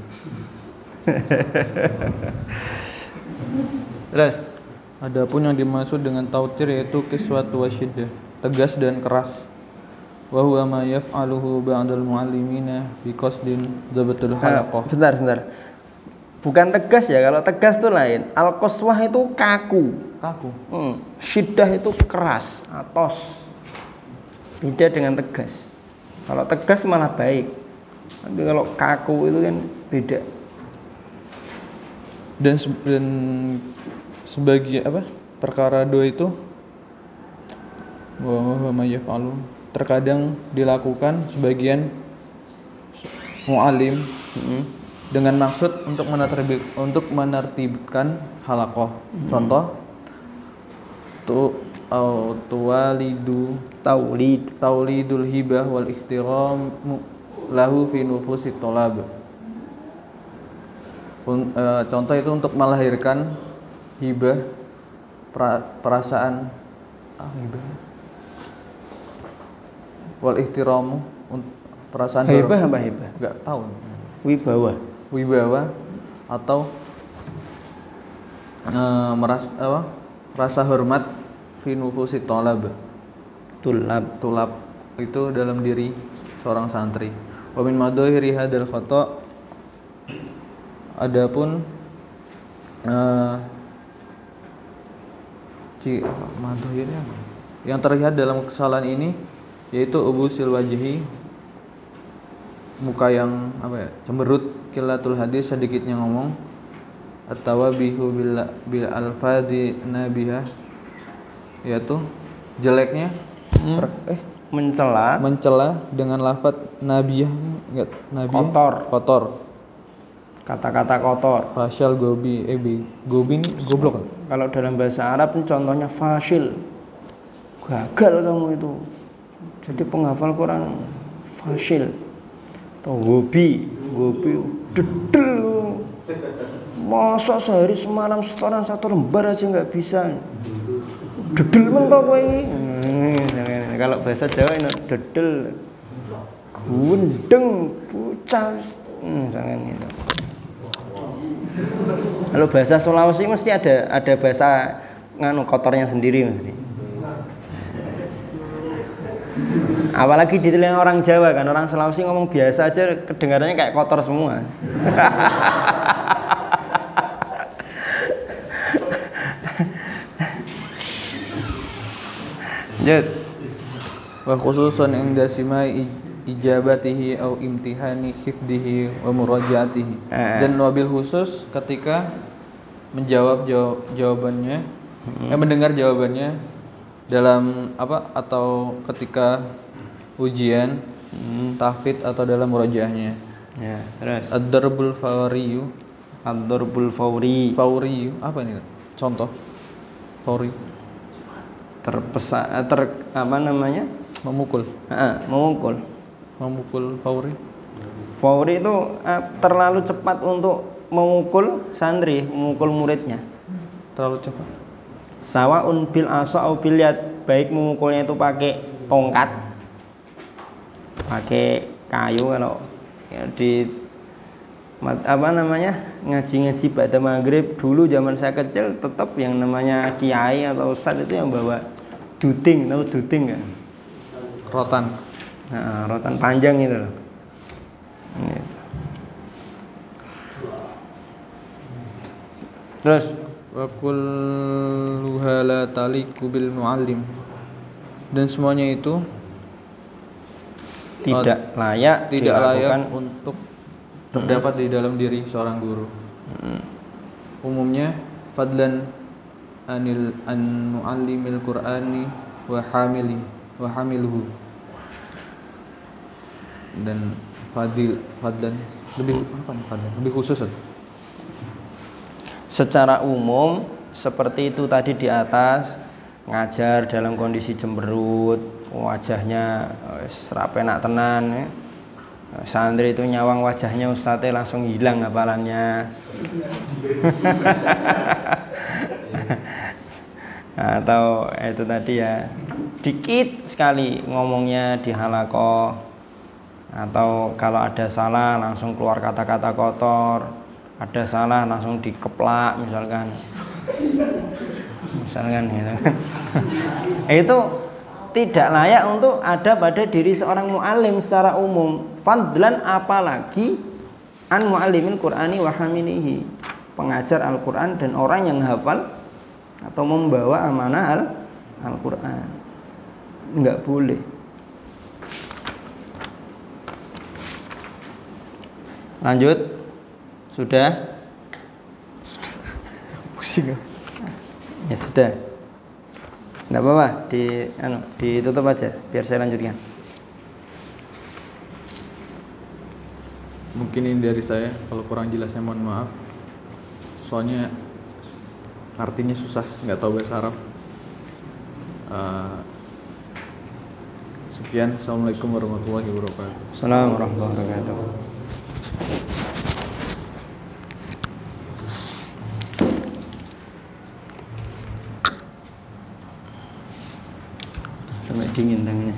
Terus, adapun yang dimaksud dengan tautir yaitu kiswatu wasyiddah, tegas dan keras. Wa huwa ma yaf'aluhu ba'dal muallimina bi qasdin dhabatul halaqah. Bentar, bentar. Bukan tegas ya, kalau tegas itu lain. Al-qaswah itu kaku. Kaku. Hmm. Syiddah itu keras, atos. Beda dengan tegas. Kalau tegas malah baik. Tapi kalau kaku itu kan beda. Dan, dan sebagai apa? Perkara dua itu wa ma yaf'alu terkadang dilakukan sebagian mu'alim hmm. dengan maksud untuk menertib, untuk menertibkan halaqah. Hmm. Contoh tu au tuwalidu taulid taulidul hibah wal ihtiram lahu fi nufusit thalab. Un, e, contoh itu untuk melahirkan hibah, pra, perasaan ah, hibah wal ihtiramu, perasaan hibah apa hibah? Enggak tahu. Wibawa. Wibawa atau e, meras, apa? rasa hormat fi nufusit thalab. Tulab. Tulab itu dalam diri seorang santri. Wa min madhahiri hadzal khata', adapun uh, ci madhahirnya yang terlihat dalam kesalahan ini yaitu ubusil wajhi, muka yang apa ya, cemberut, qillatul hadis, sedikitnya ngomong, at-tawabihu bil bil alfadhi nabihah, yaitu jeleknya hmm. per, eh mencela mencela dengan lafaz nabiyah, enggak nabiyah, kotor kotor, kata-kata kotor. fasyal gobi eh gobi ini goblok kan? Kalau dalam bahasa Arab contohnya fasyil, gagal kamu itu, jadi penghafal Quran fasyil. Atau gobi, gobi dedel, masa sehari semalam setoran satu lembar aja nggak bisa, dedel mentok kowe iki. Hmm, kalau bahasa Jawa ini dedel, gundeng, pucal, hmm, jangan itu. Kalau bahasa Sulawesi mesti ada ada bahasa nganu kotornya sendiri mesti. Apalagi di telinga orang Jawa kan, orang Sulawesi ngomong biasa aja kedengarannya kayak kotor semua. Lanjut. Wa khususan inda simai ijabatihi au imtihani hifdihi wa murajaatihi. Eh. Dan wabil khusus ketika menjawab jaw- jawabannya, hmm. eh, mendengar jawabannya dalam apa atau ketika ujian, hmm. tahfidz atau dalam murajaahnya. Ya, terus. Ad-darbul fawriyu. Ad-darbul fawri. Fawriyu apa ini? Contoh. Fawri. Terpesa ter apa namanya? Memukul. Heeh, memukul. Memukul fawri. Fawri itu uh, terlalu cepat untuk memukul santri, memukul muridnya. Terlalu cepat. Sawaun bil asa au bil yad, baik memukulnya itu pakai tongkat, pakai kayu. Kalau ya, di apa namanya ngaji-ngaji pada maghrib dulu zaman saya kecil, tetap yang namanya kiai atau ustadz itu yang bawa duding, tahu duding kan? Rotan. Nah, rotan panjang itu loh. Ini. Terus Wa kulluha la taliqu bil muallim. Dan semuanya itu tidak layak tidak layak dilakukan untuk terdapat hmm. di dalam diri seorang guru. Hmm. Umumnya fadlan anil an muallimil qur'ani wa hamili wa hamiluhu. Dan fadil fadlan lebih apa nih fadlan? Lebih khusus. Atau? Secara umum seperti itu tadi di atas, ngajar dalam kondisi cemberut, wajahnya serapenak tenan ya. Santri itu nyawang wajahnya ustadznya langsung hilang hafalannya. Atau itu tadi ya, dikit sekali ngomongnya di halaqah, atau kalau ada salah langsung keluar kata-kata kotor, ada salah langsung dikeplak misalkan. Misalkan gitu. Itu tidak layak untuk ada pada diri seorang muallim secara umum. Fadlan apalagi an muallimin Qur'ani wa hamilihi, pengajar Al-Qur'an dan orang yang hafal atau membawa amanah al Al-Qur'an. Enggak boleh. Lanjut. Sudah? Pusing. Ya sudah. Enggak apa-apa, di anu, ditutup aja biar saya lanjutkan. Mungkin ini dari saya, kalau kurang jelasnya mohon maaf. Soalnya artinya susah, nggak tahu bahasa Arab. Uh, sekian, assalamualaikum warahmatullahi wabarakatuh. Assalamualaikum warahmatullahi wabarakatuh. Sampai dingin tangannya.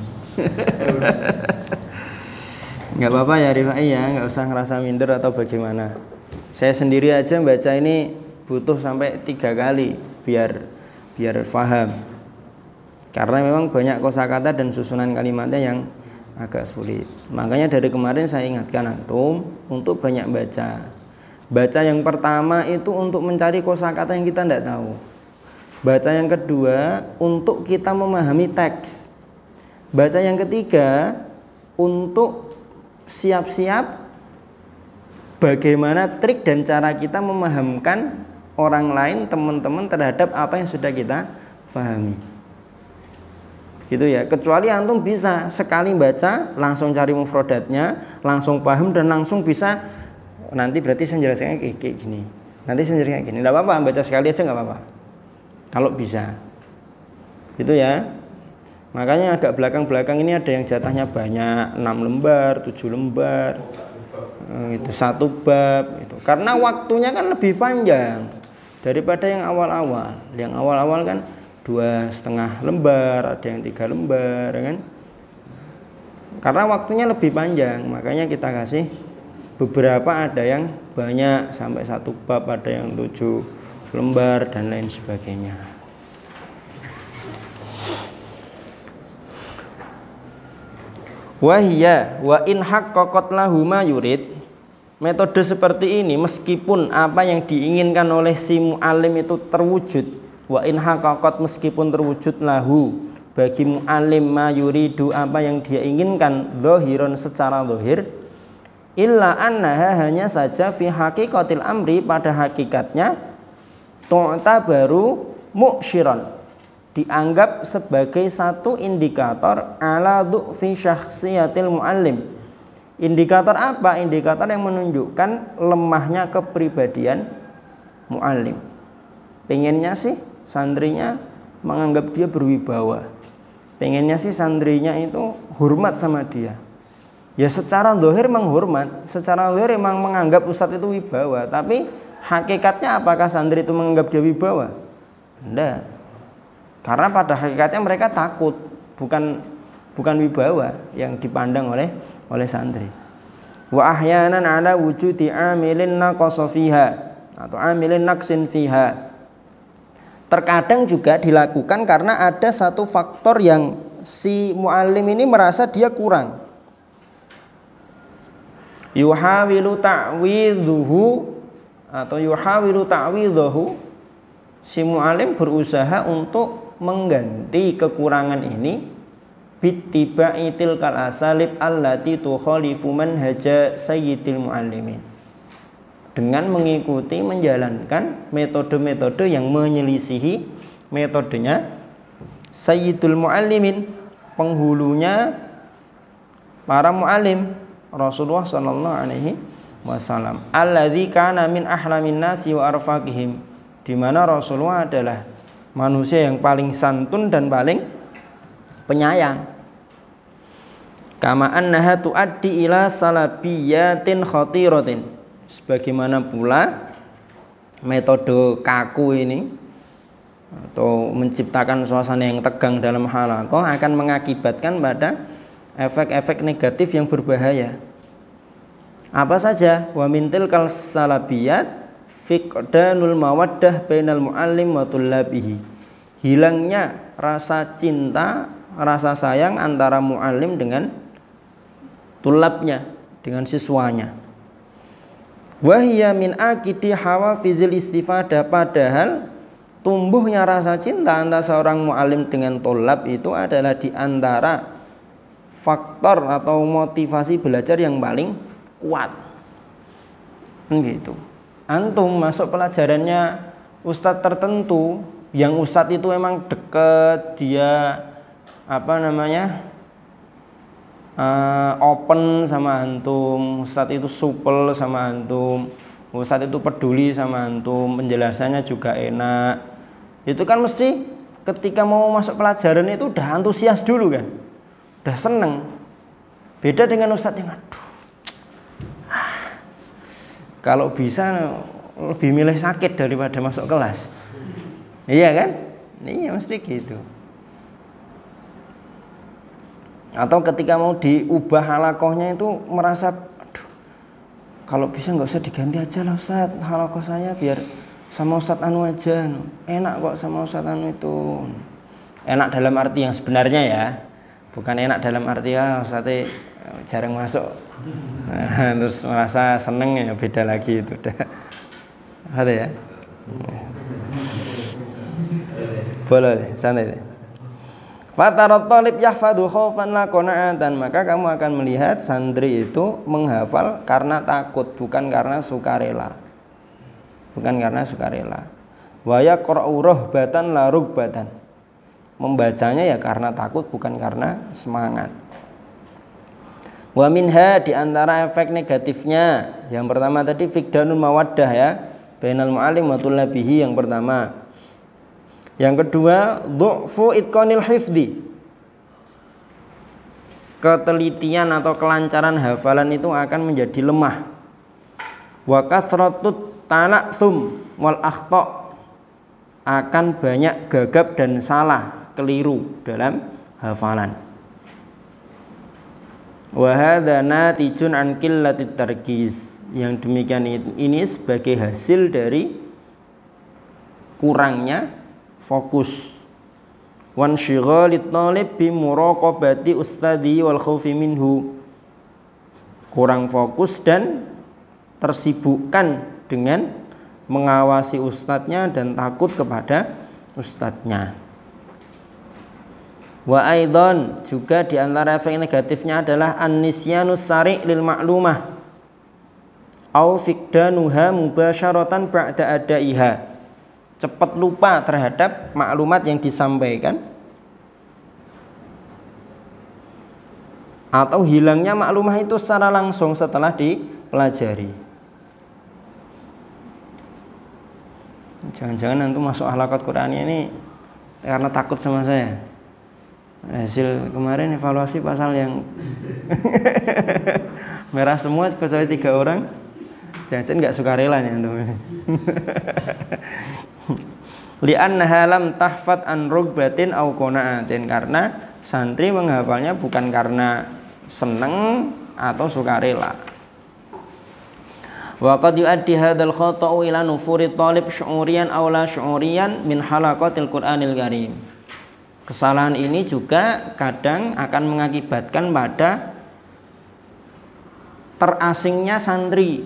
Nggak apa-apa ya Rifai ya, nggak usah ngerasa minder atau bagaimana. Saya sendiri aja baca ini butuh sampai tiga kali biar biar paham. Karena memang banyak kosakata dan susunan kalimatnya yang agak sulit. Makanya dari kemarin saya ingatkan antum untuk banyak baca. Baca yang pertama itu untuk mencari kosakata yang kita tidak tahu. Baca yang kedua untuk kita memahami teks. Baca yang ketiga untuk siap-siap bagaimana trik dan cara kita memahamkan orang lain, teman-teman terhadap apa yang sudah kita pahami. Gitu ya. Kecuali antum bisa sekali baca langsung cari mufradatnya, langsung paham dan langsung bisa, nanti berarti saya jelaskan kayak, kayak gini. Nanti saya jelaskan kayak gini. Enggak apa-apa, baca sekali aja enggak apa-apa. Kalau bisa. Gitu ya. Makanya agak belakang-belakang ini ada yang jatahnya banyak, enam lembar, tujuh lembar. Itu satu bab itu. Karena waktunya kan lebih panjang daripada yang awal-awal. Yang awal-awal kan dua setengah lembar, ada yang tiga lembar, kan? Karena waktunya lebih panjang, makanya kita kasih beberapa, ada yang banyak sampai satu bab, ada yang tujuh lembar dan lain sebagainya. Wahia wa in haqqaqat lahuma yurid. Metode seperti ini meskipun apa yang diinginkan oleh si mu'alim itu terwujud, wa in haqqaqat meskipun terwujud lahu bagi mu'allim ma yuridu apa yang dia inginkan zahiron secara zahir, illa annaha hanya saja fi haqiqatil amri pada hakikatnya tu'tabaru mu'syiran dianggap sebagai satu indikator ala du'fi syakhsiyatil mu'allim. Indikator apa? Indikator yang menunjukkan lemahnya kepribadian mu'allim. Pengennya sih santrinya menganggap dia berwibawa, pengennya sih santrinya itu hormat sama dia. Ya secara zahir menghormat, secara zahir memang menganggap ustadz itu wibawa, tapi hakikatnya apakah santri itu menganggap dia wibawa? Enggak. Karena pada hakikatnya mereka takut, bukan bukan wibawa yang dipandang oleh oleh santri. Wa ahyanan ala wujudi amilin naqasa fiha atau amilin naqsin fiha. Terkadang juga dilakukan karena ada satu faktor yang si muallim ini merasa dia kurang. Yuhawilu ta'widhuhu atau yuhawilu ta'widhuhu, si muallim berusaha untuk mengganti kekurangan ini bittiba'i tilkal asalib allati tukhalifu manhaja sayyidil muallimin, dengan mengikuti menjalankan metode-metode yang menyelisihi metodenya sayyidul muallimin, penghulunya para muallim Rasulullah sallallahu alaihi wasallam, alladzi kana min ahlamin nasi wa arfaqihim, di mana Rasulullah adalah manusia yang paling santun dan paling penyayang. Kama annaha tuaddi ila salabiyatin khatiratin, sebagaimana pula metode kaku ini atau menciptakan suasana yang tegang dalam halaqah akan mengakibatkan pada efek-efek negatif yang berbahaya. Apa saja? Wa min tilkal salabiyat fiqdanul mawaddah bainal muallim wa tullabihi, hilangnya rasa cinta, rasa sayang antara muallim dengan tulabnya, dengan siswanya. Wahia min akidi hawafizil istifadah, padahal tumbuhnya rasa cinta antara seorang muallim dengan tulab itu adalah di antara faktor atau motivasi belajar yang paling kuat. Gitu. Antum masuk pelajarannya ustadz tertentu yang ustadz itu memang deket, dia apa namanya uh, open sama antum, ustadz itu supel sama antum, ustadz itu peduli sama antum, penjelasannya juga enak, itu kan mesti ketika mau masuk pelajaran itu udah antusias dulu kan, udah seneng. Beda dengan ustadz yang aduh, ah, kalau bisa lebih milih sakit daripada masuk kelas. Iya kan? Iya mesti gitu. Atau ketika mau diubah halaqahnya itu merasa aduh, kalau bisa nggak usah diganti aja lah Ustaz, halaqah saya biar sama Ustaz anu aja, enak kok sama Ustaz anu itu. Enak dalam arti yang sebenarnya ya, bukan enak dalam arti ya Ustaz jarang masuk nah, terus merasa seneng, ya beda lagi itu dah. Ada ya? Boleh, santai deh. Fatarat talib yahfadhu khaufan la qana'atan, maka kamu akan melihat santri itu menghafal karena takut, bukan karena sukarela. Bukan karena sukarela. Wa yaqra'u rahbatan la rugbatan. Membacanya ya karena takut, bukan karena semangat. Wa minha, di antara efek negatifnya, yang pertama tadi fikdanul mawaddah ya, bainal mu'allim wa tullabihi, yang pertama. Yang kedua, du'fu itqanil hifdi, ketelitian atau kelancaran hafalan itu akan menjadi lemah. Wa kasratut tala'thum wal akhta', akan banyak gagap dan salah, keliru dalam hafalan. Wa hadza natijun an qillatit tarkiz, yang demikian ini sebagai hasil dari kurangnya fokus. Wan syighalit talib bi muraqabati ustadi wal khaufi minhu, kurang fokus dan tersibukkan dengan mengawasi ustadznya dan takut kepada ustadznya. Wa aidon, juga di antara efek negatifnya adalah an-nisyanus sari' lil ma'lumah au fiqdanuha mubasyaratan ba'da adaiha. Cepat lupa terhadap maklumat yang disampaikan atau hilangnya maklumah itu secara langsung setelah dipelajari. Jangan-jangan antum masuk halaqat Qur'aniyah ini karena takut sama saya. Hasil kemarin evaluasi pasal yang merah semua kecuali tiga orang. Jangan-jangan nggak sukarela nih antum. Li'annaha lam tahfad an rugbatin aw qana'atin, karena santri menghafalnya bukan karena seneng atau sukarela. Wa qad yu'addi hadzal khata'u ila nufuri talib syu'uriyan aw la syu'uriyan min halaqatil Qur'anil Karim. Kesalahan ini juga kadang akan mengakibatkan pada terasingnya santri,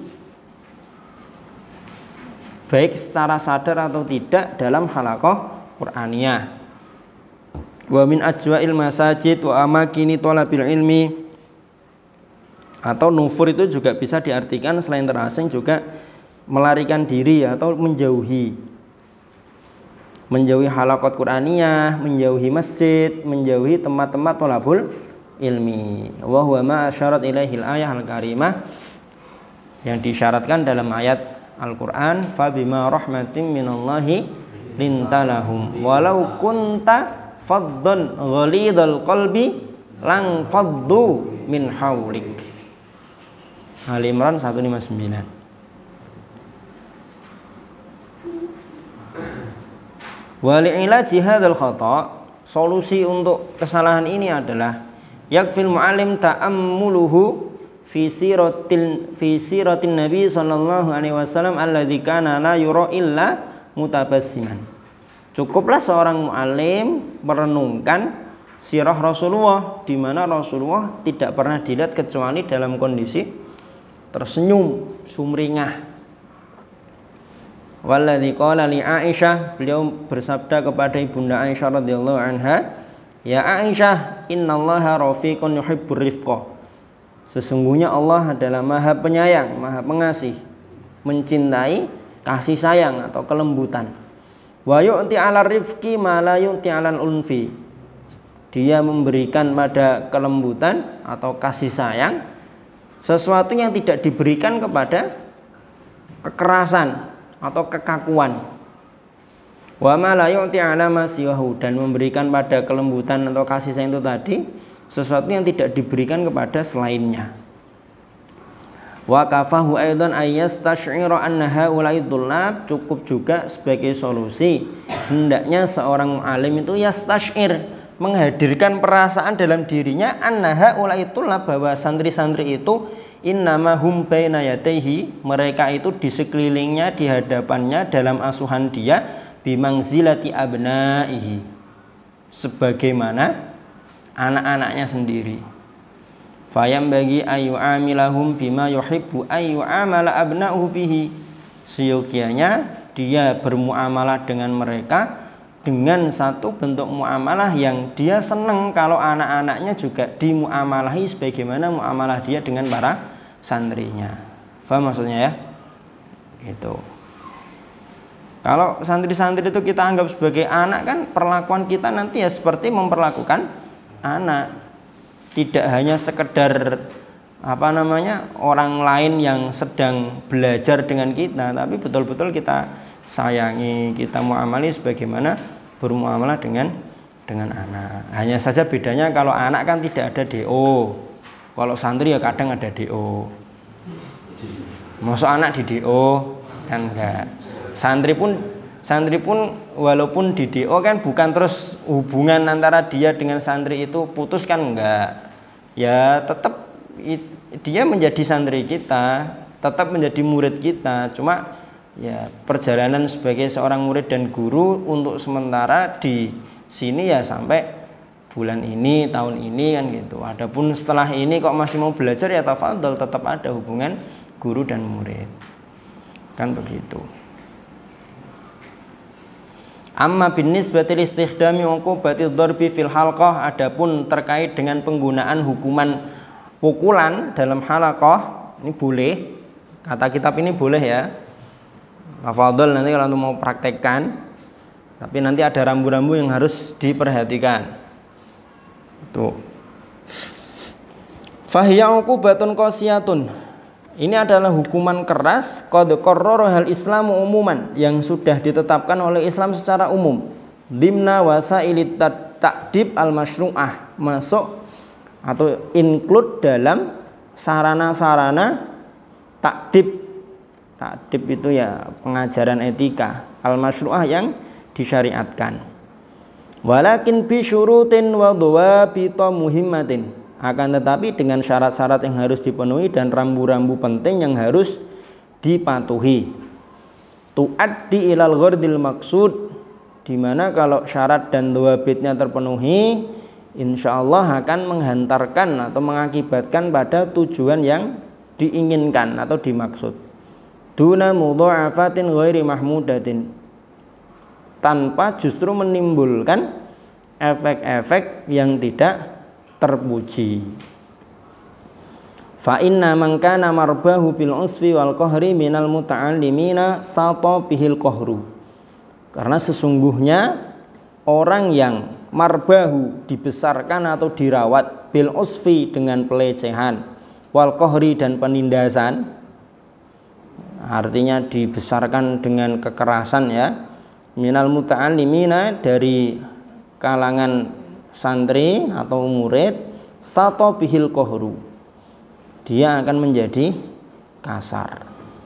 baik secara sadar atau tidak, dalam halaqah Qur'aniyah. Wa min ajwa'il masajid wa amakini thalabil ilmi, atau nufur itu juga bisa diartikan selain terasing juga melarikan diri atau menjauhi. Menjauhi halaqat Qur'aniyah, menjauhi masjid, menjauhi tempat-tempat thalabul ilmi. Wa huwa ma asyarat ilaihil ayah al-karimah, yang disyaratkan dalam ayat Al-Qur'an, fa bima rahmatin minallahi lintalahum walau kunta faddan ghalidhal qalbi lang faddu min haulik. Ali Imran seratus lima puluh sembilan. Wali'ilaji hadzal khata', solusi untuk kesalahan ini adalah yakfil mu'allim ta'ammuluhu fi siratil fi siratin nabi sallallahu alaihi wasallam alladzi kana la yura illa mutabassiman. Cukuplah seorang mu'allim merenungkan sirah Rasulullah, di mana Rasulullah tidak pernah dilihat kecuali dalam kondisi tersenyum sumringah. Walladzi qala li Aisyah, beliau bersabda kepada ibunda Aisyah radhiyallahu anha, ya Aisyah, innallaha rafiqun yuhibbur rifqa. Sesungguhnya Allah adalah Maha Penyayang, Maha Pengasih, mencintai kasih sayang atau kelembutan. Wa yu'ti 'alal rifqi ma la yu'ti 'alal unfi. Dia memberikan pada kelembutan atau kasih sayang sesuatu yang tidak diberikan kepada kekerasan atau kekakuan. Wa ma la yu'ti 'ala ma siwahu, dan memberikan pada kelembutan atau kasih sayang itu tadi sesuatu yang tidak diberikan kepada selainnya. Wa kafahu aidan ayyastash'ira anna haula'i dhullab, cukup juga sebagai solusi hendaknya seorang alim itu yastash'ir, menghadirkan perasaan dalam dirinya anna haula'i dhullab, bahwa santri-santri itu innama hum baina yadayhi, mereka itu di sekelilingnya, di hadapannya, dalam asuhan dia, bimangzilati abnaihi, sebagaimana anak-anaknya sendiri. Fayam bagi ayu amilahum bima yuhibbu ayu amala abna'uhu bihi, seyogianya dia bermuamalah dengan mereka dengan satu bentuk muamalah yang dia senang kalau anak-anaknya juga dimuamalahi sebagaimana muamalah dia dengan para santrinya. Paham maksudnya ya? Gitu. Kalau santri-santri itu kita anggap sebagai anak, kan perlakuan kita nanti ya seperti memperlakukan anak. Tidak hanya sekedar apa namanya orang lain yang sedang belajar dengan kita, tapi betul-betul kita sayangi, kita muamali sebagaimana bermuamalah dengan dengan anak. Hanya saja bedanya kalau anak kan tidak ada D O. Kalau santri ya kadang ada D O. Masuk anak di D O kan enggak. Santri pun santri pun walaupun di D O kan bukan terus hubungan antara dia dengan santri itu putus kan enggak. Ya tetap dia menjadi santri kita, tetap menjadi murid kita. Cuma ya perjalanan sebagai seorang murid dan guru untuk sementara di sini ya sampai bulan ini, tahun ini kan gitu. Adapun setelah ini kok masih mau belajar ya tafadhol, tetap ada hubungan guru dan murid. Kan begitu. Amma binisbati listikhdami uqubati dharbi fil halqah, adapun terkait dengan penggunaan hukuman pukulan dalam halaqah, ini boleh. Kata kitab ini boleh ya. Tafadhol nanti kalau mau praktekkan. Tapi nanti ada rambu-rambu yang harus diperhatikan. Tuh. Fahiya uqubatun qasiyatun. Ini adalah hukuman keras qad qarrara hal Islamu umuman, yang sudah ditetapkan oleh Islam secara umum. Dimna wasailit ta'dib al-masyru'ah, masuk atau include dalam sarana-sarana ta'dib. Ta'dib itu ya pengajaran etika al-masyru'ah yang disyariatkan. Walakin bi syurutin wa dhawabita muhimmatin, akan tetapi dengan syarat-syarat yang harus dipenuhi dan rambu-rambu penting yang harus dipatuhi. Tuaddi ilal ghardil maksud, dimana kalau syarat dan dhawabitnya terpenuhi, insya Allah akan menghantarkan atau mengakibatkan pada tujuan yang diinginkan atau dimaksud. Duna mudha'afatin ghairi mahmudatin, tanpa justru menimbulkan efek-efek yang tidak terpuji. Fa inna man kana marbahu bil usfi wal qahri minal muta'allimina sata bihil qahru. Karena sesungguhnya orang yang marbahu dibesarkan atau dirawat bil usfi dengan pelecehan, wal qahri dan penindasan, artinya dibesarkan dengan kekerasan ya, minal muta'allimina dari kalangan santri atau murid, sato bihil kohru, dia akan menjadi kasar.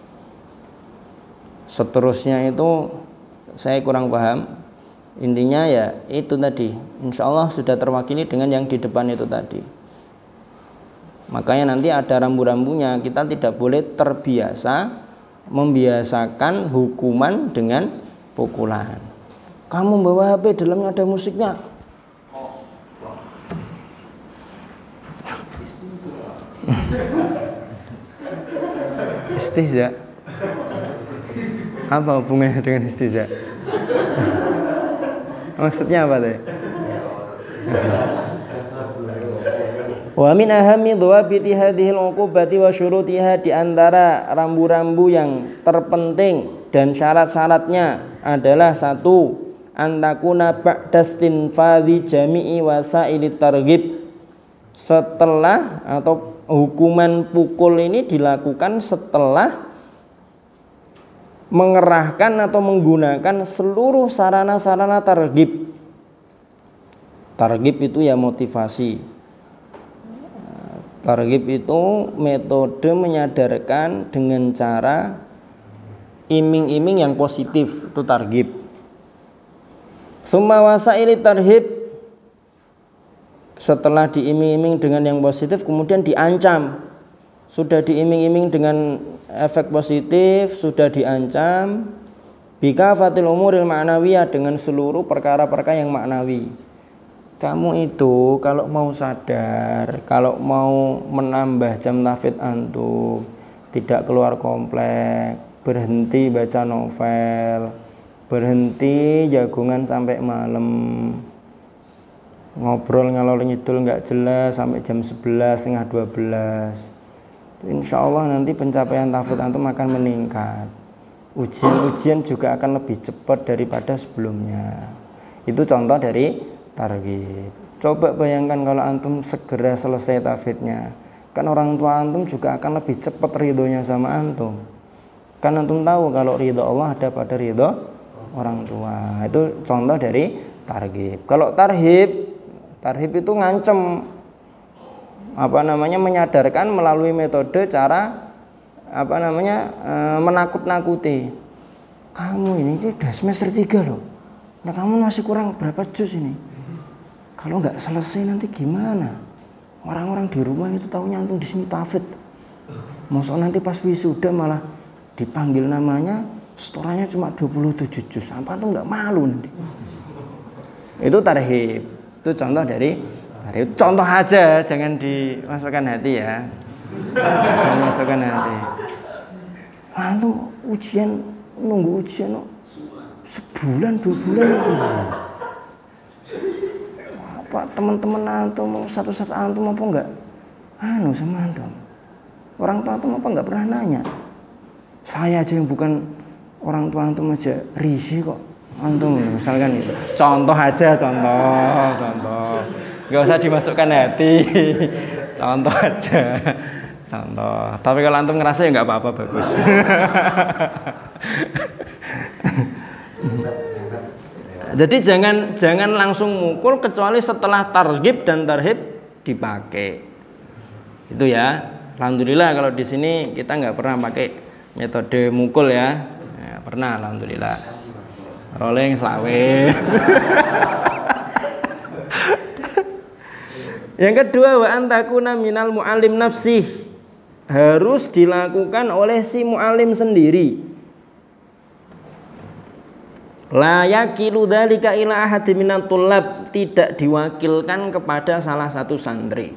Seterusnya itu saya kurang paham. Intinya ya itu tadi, insya Allah sudah terwakili dengan yang di depan itu tadi. Makanya nanti ada rambu-rambunya. Kita tidak boleh terbiasa membiasakan hukuman dengan pukulan. Kamu bawa H P, dalamnya ada musiknya, istihza. Apa hubungannya dengan istihza? Maksudnya apa tadi? Wa min ahammi dhawabiti hadhil uqubati wa syurutiha, di antara rambu-rambu yang terpenting dan syarat-syaratnya adalah satu, antakuna ba'dastinfadhi jami'i wasailit targhib, setelah atau hukuman pukul ini dilakukan setelah mengerahkan atau menggunakan seluruh sarana-sarana targhib. Targhib itu ya motivasi. Targhib itu metode menyadarkan dengan cara iming-iming yang positif, itu targhib. Summa wasaili tarhib, setelah diiming-iming dengan yang positif kemudian diancam. Sudah diiming-iming dengan efek positif, sudah diancam bika fatil umuril ma'nawiyah, dengan seluruh perkara-perkara yang maknawi. Kamu itu kalau mau sadar, kalau mau menambah jam tahfidz antum, tidak keluar komplek, berhenti baca novel, berhenti jagungan sampai malam, ngobrol ngalor ngidul nggak jelas sampai jam sebelas, setengah dua belas. Insya Allah nanti pencapaian tahfidz antum akan meningkat. Ujian-ujian juga akan lebih cepat daripada sebelumnya. Itu contoh dari targhib. Coba bayangkan kalau antum segera selesai tahfidznya, kan orang tua antum juga akan lebih cepat ridhonya sama antum. Kan antum tahu kalau ridho Allah ada pada ridho orang tua. Itu contoh dari targhib. Kalau tarhib, tarhib itu ngancem, apa namanya, menyadarkan melalui metode cara apa namanya e, menakut-nakuti. Kamu ini udah semester tiga loh, nah kamu masih kurang berapa juz ini? Kalau nggak selesai nanti gimana? Orang-orang di rumah itu tahunya antum di sini tahfidz. Masa nanti pas wisuda malah dipanggil namanya, setorannya cuma dua puluh tujuh juz. Apa tuh nggak malu nanti? Itu tarhib. Itu contoh dari tarhib. Contoh aja, jangan dimasukkan hati ya. Jangan dimasukkan hati. Antum ujian, nunggu ujian, sebulan dua bulan apa teman-teman antum satu-satu antum apa enggak anu sama antum, orang tua antum apa enggak pernah nanya. Saya aja yang bukan orang tua antum aja risih kok antum, misalkan gitu. Contoh aja, contoh contoh nggak usah dimasukkan hati. Contoh aja, contoh. Tapi kalau antum ngerasa ya nggak apa-apa, bagus. Jadi jangan jangan langsung mukul kecuali setelah targhib dan tarhib dipakai. Itu ya. Alhamdulillah kalau di sini kita nggak pernah pakai metode mukul ya. Ya pernah, alhamdulillah. Rolling selawe. Yang kedua, wa antakuna minal mu'alim nafsih, harus dilakukan oleh si mu'alim sendiri. La yakilu dzalika ila ahadi minat tullab, tidak diwakilkan kepada salah satu santri.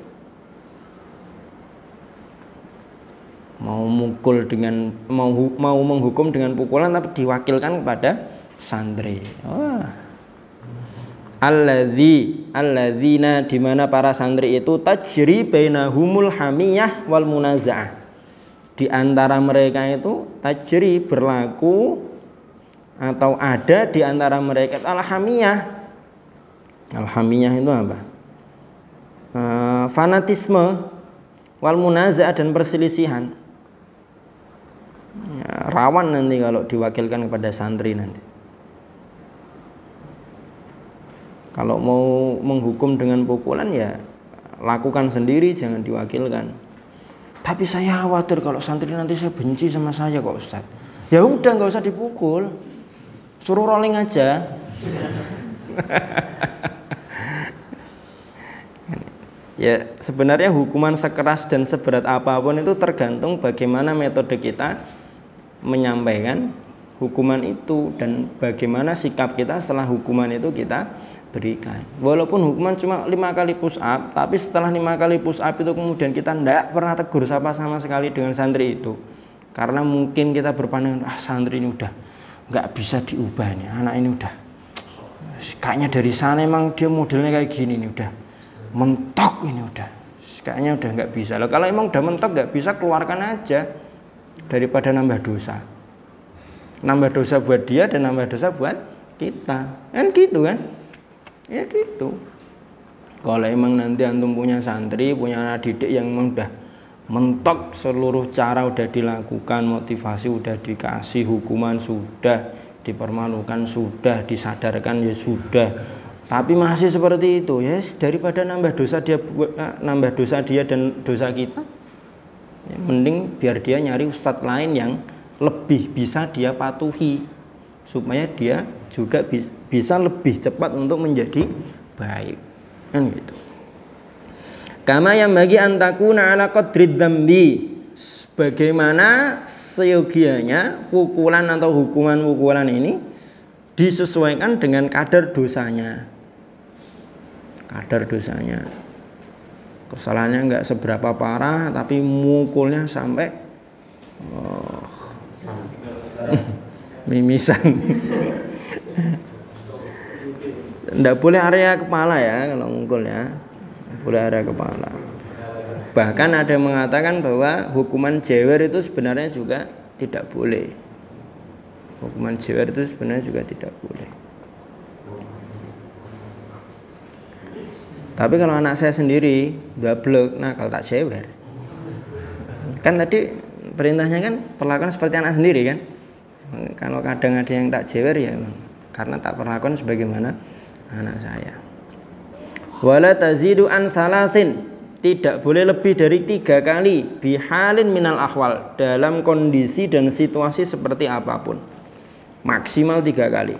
Mau mukul dengan mau mau menghukum dengan pukulan tapi diwakilkan kepada santri. Wah. Alladzi alladzina, di mana para santri itu tajri bainahumul hamiyah wal munazaah. Di antara mereka itu tajri berlaku atau ada di antara mereka al-hamiyah. Al-hamiyah itu apa? E, fanatisme wal munazaah dan perselisihan. Ya, rawan nanti kalau diwakilkan kepada santri nanti. Kalau mau menghukum dengan pukulan ya lakukan sendiri, jangan diwakilkan. Tapi saya khawatir kalau santri nanti saya benci sama saya kok Ustaz. Ya udah nggak usah dipukul, suruh rolling aja. Ya sebenarnya hukuman sekeras dan seberat apapun itu tergantung bagaimana metode kita menyampaikan hukuman itu dan bagaimana sikap kita setelah hukuman itu kita berikan. Walaupun hukuman cuma lima kali push up, tapi setelah lima kali push up itu kemudian kita tidak pernah tegur sapa sama sekali dengan santri itu, karena mungkin kita berpandangan ah santri ini udah nggak bisa diubah nih, anak ini udah kayaknya dari sana emang dia modelnya kayak gini nih, udah mentok ini, udah kayaknya udah nggak bisa. Loh, kalau emang udah mentok nggak bisa, keluarkan aja daripada nambah dosa, nambah dosa buat dia dan nambah dosa buat kita, kan gitu kan. Ya gitu. Kalau emang nanti antum punya santri, punya anak didik yang memang udah mentok, seluruh cara udah dilakukan, motivasi udah dikasih, hukuman sudah, dipermalukan sudah, disadarkan ya sudah, tapi masih seperti itu, ya yes, daripada nambah dosa dia, nambah dosa dia dan dosa kita, ya, mending biar dia nyari ustadz lain yang lebih bisa dia patuhi, supaya dia juga bisa lebih cepat untuk menjadi baik, kan gitu. Kama yang bagi antakuna ala qadrid dzambi, bagaimana seyogianya pukulan atau hukuman-pukulan ini disesuaikan dengan kadar dosanya. Kadar dosanya. Kesalahannya enggak seberapa parah, tapi mukulnya sampai oh, mimisan. Tidak boleh area kepala ya kalau mukul ya, boleh area kepala. Bahkan ada yang mengatakan bahwa hukuman jewer itu sebenarnya juga tidak boleh. Hukuman jewer itu sebenarnya juga tidak boleh. Tapi kalau anak saya sendiri gablek, nah kalau tak jewer, kan tadi perintahnya kan perlakuan seperti anak sendiri kan. Kalau kadang ada yang tak jewer ya karena tak perlakuan sebagaimana anak saya. Wala tazidu an salasin, tidak boleh lebih dari tiga kali bihalin minal ahwal, dalam kondisi dan situasi seperti apapun, maksimal tiga kali.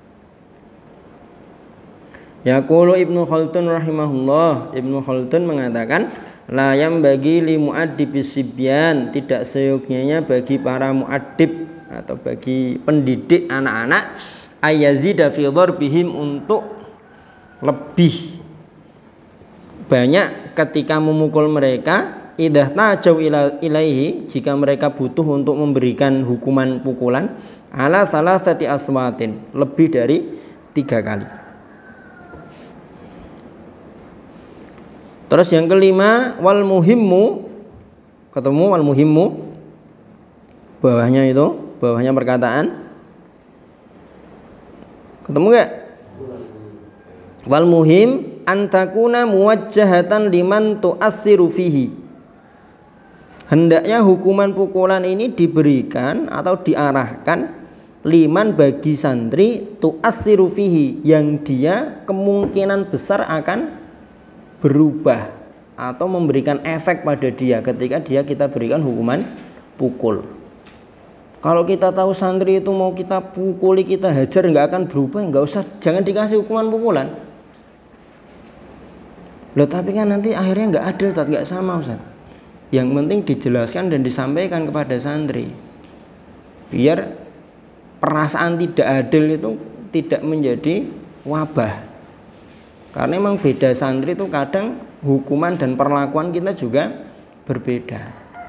Yaqulu Ibnu Khaldun rahimahullah, Ibnu Khaldun mengatakan la yang bagi li mu'addibis sibyan, tidak seyogyanya bagi para mu'addib atau bagi pendidik anak-anak ayazida fi dharbihim, untuk lebih banyak ketika memukul mereka, idah tajau ilaihi, jika mereka butuh untuk memberikan hukuman pukulan, ala salasati aswatin, lebih dari tiga kali. Terus yang kelima, wal muhimmu, ketemu wal muhimmu, bawahnya itu, bawahnya perkataan, ketemu gak? Wal muhim antakuna muwajjahatan liman tu'athiru fihi. Hendaknya hukuman pukulan ini diberikan atau diarahkan liman bagi santri tu'athiru fihi, yang dia kemungkinan besar akan berubah atau memberikan efek pada dia ketika dia kita berikan hukuman pukul. Kalau kita tahu santri itu mau kita pukuli, kita hajar, nggak akan berubah, nggak usah, jangan dikasih hukuman pukulan. Loh, tapi kan nanti akhirnya nggak adil, Ustaz, nggak sama, Ustaz. Yang penting dijelaskan dan disampaikan kepada santri, biar perasaan tidak adil itu tidak menjadi wabah. Karena memang beda santri itu kadang hukuman dan perlakuan kita juga berbeda.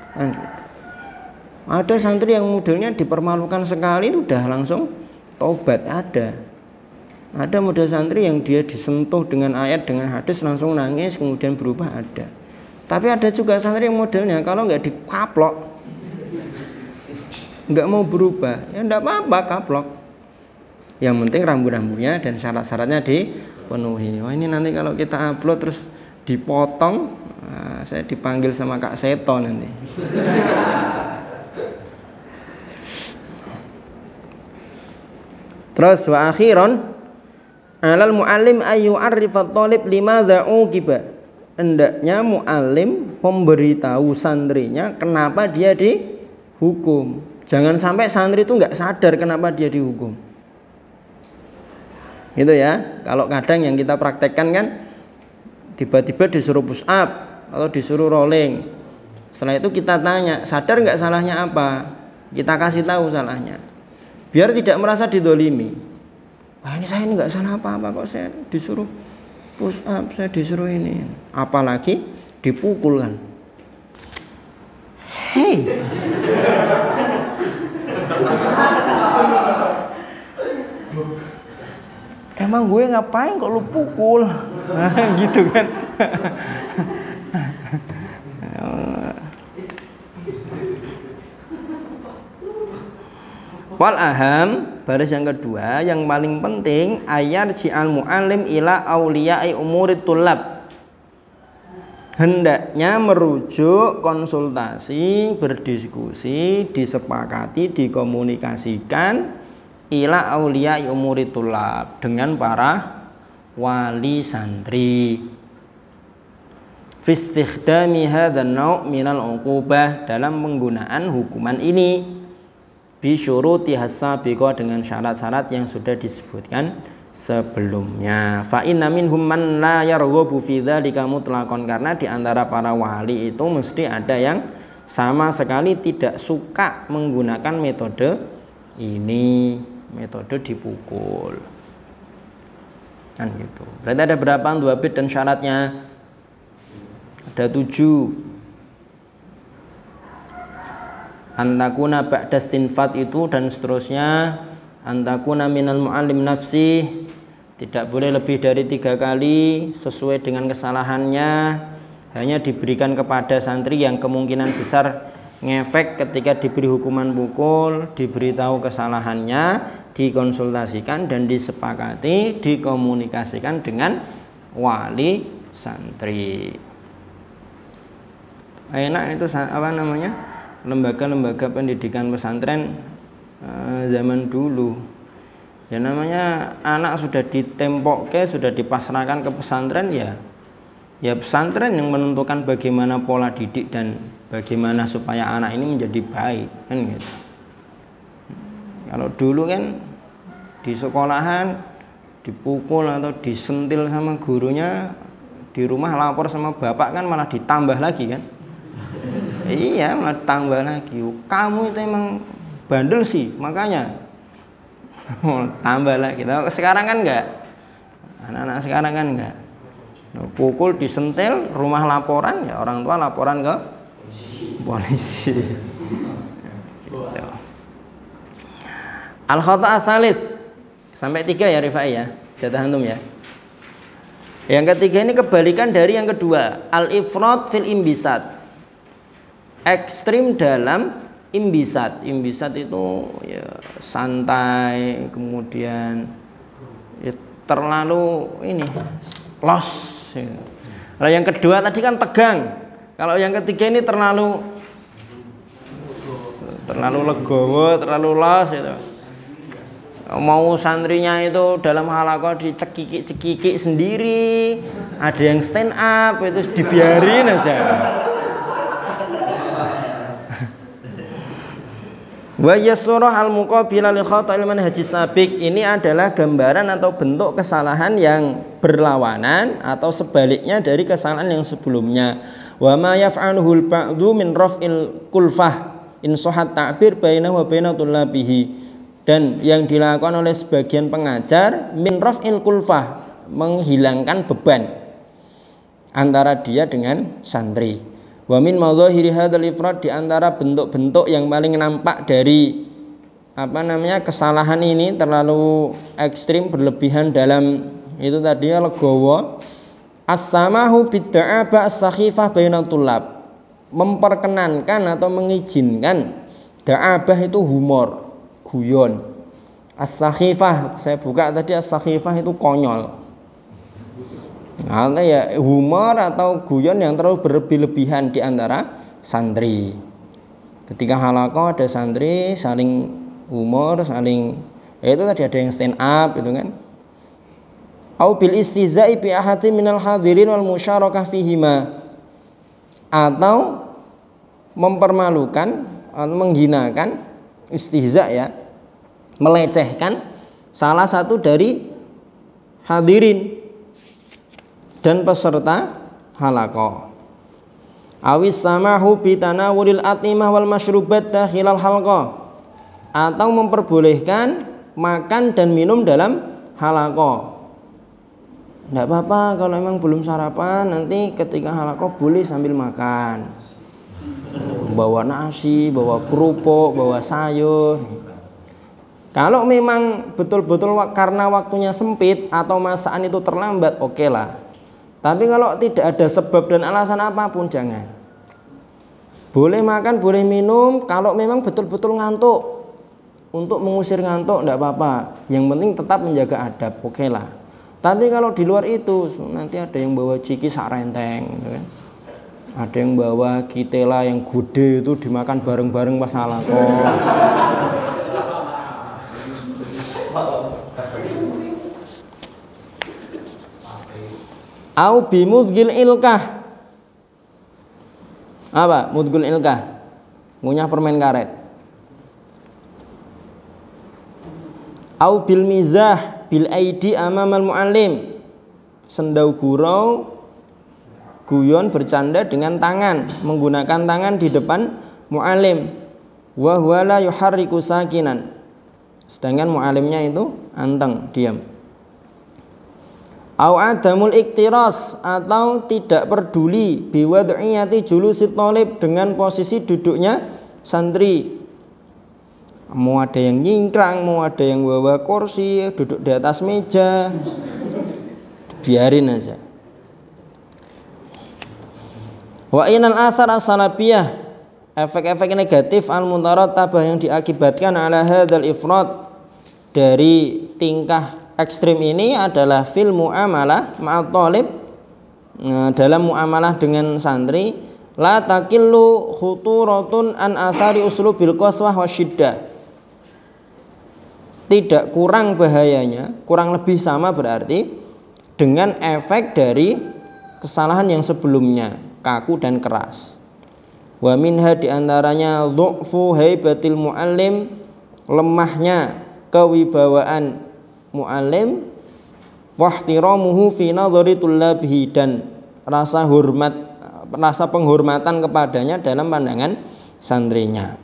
Ada santri yang modelnya dipermalukan sekali itu udah langsung tobat, ada. Ada model santri yang dia disentuh dengan ayat, dengan hadis langsung nangis kemudian berubah, ada. Tapi ada juga santri yang modelnya kalau nggak dikaplok, nggak mau berubah, ya nggak apa-apa kaplok. Yang penting rambu-rambunya dan syarat-syaratnya dipenuhi. Oh, ini nanti kalau kita upload terus dipotong, nah, saya dipanggil sama Kak Seto nanti. Terus wa akhiron alal muallim ayu arifat talib limadza uqiba. Hendaknya muallim memberitahu santrinya kenapa dia dihukum. Jangan sampai santri itu nggak sadar kenapa dia dihukum. Itu ya. Kalau kadang yang kita praktekkan kan tiba-tiba disuruh push up atau disuruh rolling. Setelah itu kita tanya, sadar nggak salahnya apa? Kita kasih tahu salahnya. Biar tidak merasa didolimi. Wah, ini saya ini nggak salah apa-apa kok, saya disuruh push up, saya disuruh ini. Apalagi dipukul kan. Hei. Emang gue ngapain kok lu pukul? Nah, gitu kan. Wal aham, baris yang kedua yang paling penting, ayar ji'al mu'alim ila auliya'i umurid tulab. Hendaknya merujuk, konsultasi, berdiskusi, disepakati, dikomunikasikan ila auliya'i umurid tulab, dengan para wali santri. Fi istikhdami hadzal nau' minal uqubah, dalam penggunaan hukuman ini. Bi syuruti hasabiqah, dengan syarat-syarat yang sudah disebutkan sebelumnya. Fa inna minhum man la yarghabu fi dzalika mutlaqan, karena di antara para wali itu mesti ada yang sama sekali tidak suka menggunakan metode ini, metode dipukul. Kan gitu. Berarti ada berapa dua bit dan syaratnya? Ada tujuh. Antakuna ba'da istinfat itu dan seterusnya. Antakuna minal mu'allim nafsi, tidak boleh lebih dari tiga kali sesuai dengan kesalahannya. Hanya diberikan kepada santri yang kemungkinan besar ngefek ketika diberi hukuman pukul, diberitahu kesalahannya, dikonsultasikan dan disepakati, dikomunikasikan dengan wali santri. Enak itu apa namanya, lembaga-lembaga pendidikan pesantren eh, zaman dulu. Ya namanya anak sudah ditempokke, sudah dipasrahkan ke pesantren, ya ya pesantren yang menentukan bagaimana pola didik dan bagaimana supaya anak ini menjadi baik, kan gitu. Kalau dulu kan di sekolahan dipukul atau disentil sama gurunya, di rumah lapor sama bapak kan malah ditambah lagi kan. Iya, malah tambah lagi. Kamu itu emang bandel sih, makanya tambah lagi. Sekarang kan enggak. Anak-anak sekarang kan enggak. Pukul, disentil, rumah laporan, ya orang tua laporan ke polisi. Gitu. Al khata' tsalits. Sampai tiga ya Rifai ya. Jatah antum ya. Yang ketiga ini kebalikan dari yang kedua. Al ifrat fil imbisat. Ekstrim dalam imbisat. Imbisat itu ya santai, kemudian ya, terlalu ini los. Ya. Kalau yang kedua tadi kan tegang. Kalau yang ketiga ini terlalu terlalu legowo, terlalu los itu. Mau santrinya itu dalam halaqah dicekikik-cekikik sendiri, ada yang stand up itu dibiarin aja. Wa yasurah al-muqabila lil khata'il manhaji sabiq. Ini adalah gambaran atau bentuk kesalahan yang berlawanan atau sebaliknya dari kesalahan yang sebelumnya. Wa ma yaf'aluhu al-ba'du min raf'il kulfah in shahat ta'bir bainahu wa baina tullabihi. Dan yang dilakukan oleh sebagian pengajar min raf'il kulfah, menghilangkan beban antara dia dengan santri. Wa min madzahiri hadzal ifrat, di antara bentuk-bentuk yang paling nampak dari apa namanya kesalahan ini terlalu ekstrim berlebihan dalam itu tadi ya legowo, as-samahu bid-da'aba as-sakhifah bainat tullab, memperkenankan atau mengizinkan da'abah itu humor, guyon. As-sakhifah saya buka tadi, as-sakhifah itu konyol. Nah, ya humor atau guyon yang terlalu berlebih-lebihan di antara santri. Ketika halaqah ada santri saling humor, saling ya itu tadi ada yang stand up itu kan. Au bil istizai bi ahadi minal hadirin wal musyarakah fihima, atau mempermalukan atau menghinakan, istihza ya, melecehkan salah satu dari hadirin dan peserta halaqah. Awis samahu bi tanawulil atimah wal masyrubat dakhilal halaqah, atau memperbolehkan makan dan minum dalam halaqah. Tidak apa-apa kalau memang belum sarapan, nanti ketika halaqah boleh sambil makan. Bawa nasi, bawa kerupuk, bawa sayur. Kalau memang betul-betul karena waktunya sempit atau masakan itu terlambat, oke okay lah. Tapi kalau tidak ada sebab dan alasan apapun, jangan. Boleh makan, boleh minum, kalau memang betul-betul ngantuk. Untuk mengusir ngantuk tidak apa-apa. Yang penting tetap menjaga adab, oke okay lah. Tapi kalau di luar itu, nanti ada yang bawa ciki sak renteng gitu kan. Ada yang bawa kitela yang gede itu dimakan bareng-bareng pas halaqah. Au bimudgil ilkah. Apa? Mudgul ilkah. Ngunyah permen karet. Au bil mizah bil aidi amamal muallim. Sendau gurau, guyon bercanda dengan tangan, menggunakan tangan di depan muallim. Wa huwa la yuharriku sakinan. Sedangkan muallimnya itu anteng, diam. Au adamul iktiras, atau tidak peduli biwad'iyati julusit thalib, dengan posisi duduknya santri. Mau ada yang nyingkrang, mau ada yang bawa kursi, duduk di atas meja, biarin aja. Wa inal athar as-salabiyah, efek-efek negatif al-mutarattabah yang diakibatkan ala hadzal ifrat, dari tingkah ekstrim ini adalah fil muamalah ma'at thalib, dalam muamalah dengan santri, la takillu khuturatun an athari uslubil qaswah wasyiddah, tidak kurang bahayanya, kurang lebih sama berarti dengan efek dari kesalahan yang sebelumnya, kaku dan keras. Wa minha, diantaranya dhu'fu haibatil muallim, lemahnya kewibawaan mu'allim, wahtiramuhu fi nadhari tullabihi, dan rasa hormat, rasa penghormatan kepadanya dalam pandangan santrinya.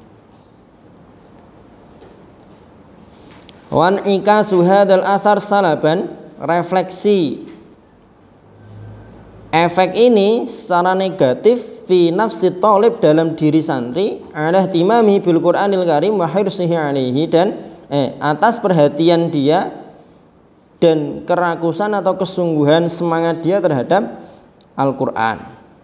Wan ikasu hadzal athar salaban, refleksi efek ini secara negatif fi nafsi thalib, dalam diri santri, ala ihtimami bil Qur'anil Karim wa hirsihi alaihi, dan eh atas perhatian dia dan kerakusan atau kesungguhan semangat dia terhadap Al-Qur'an.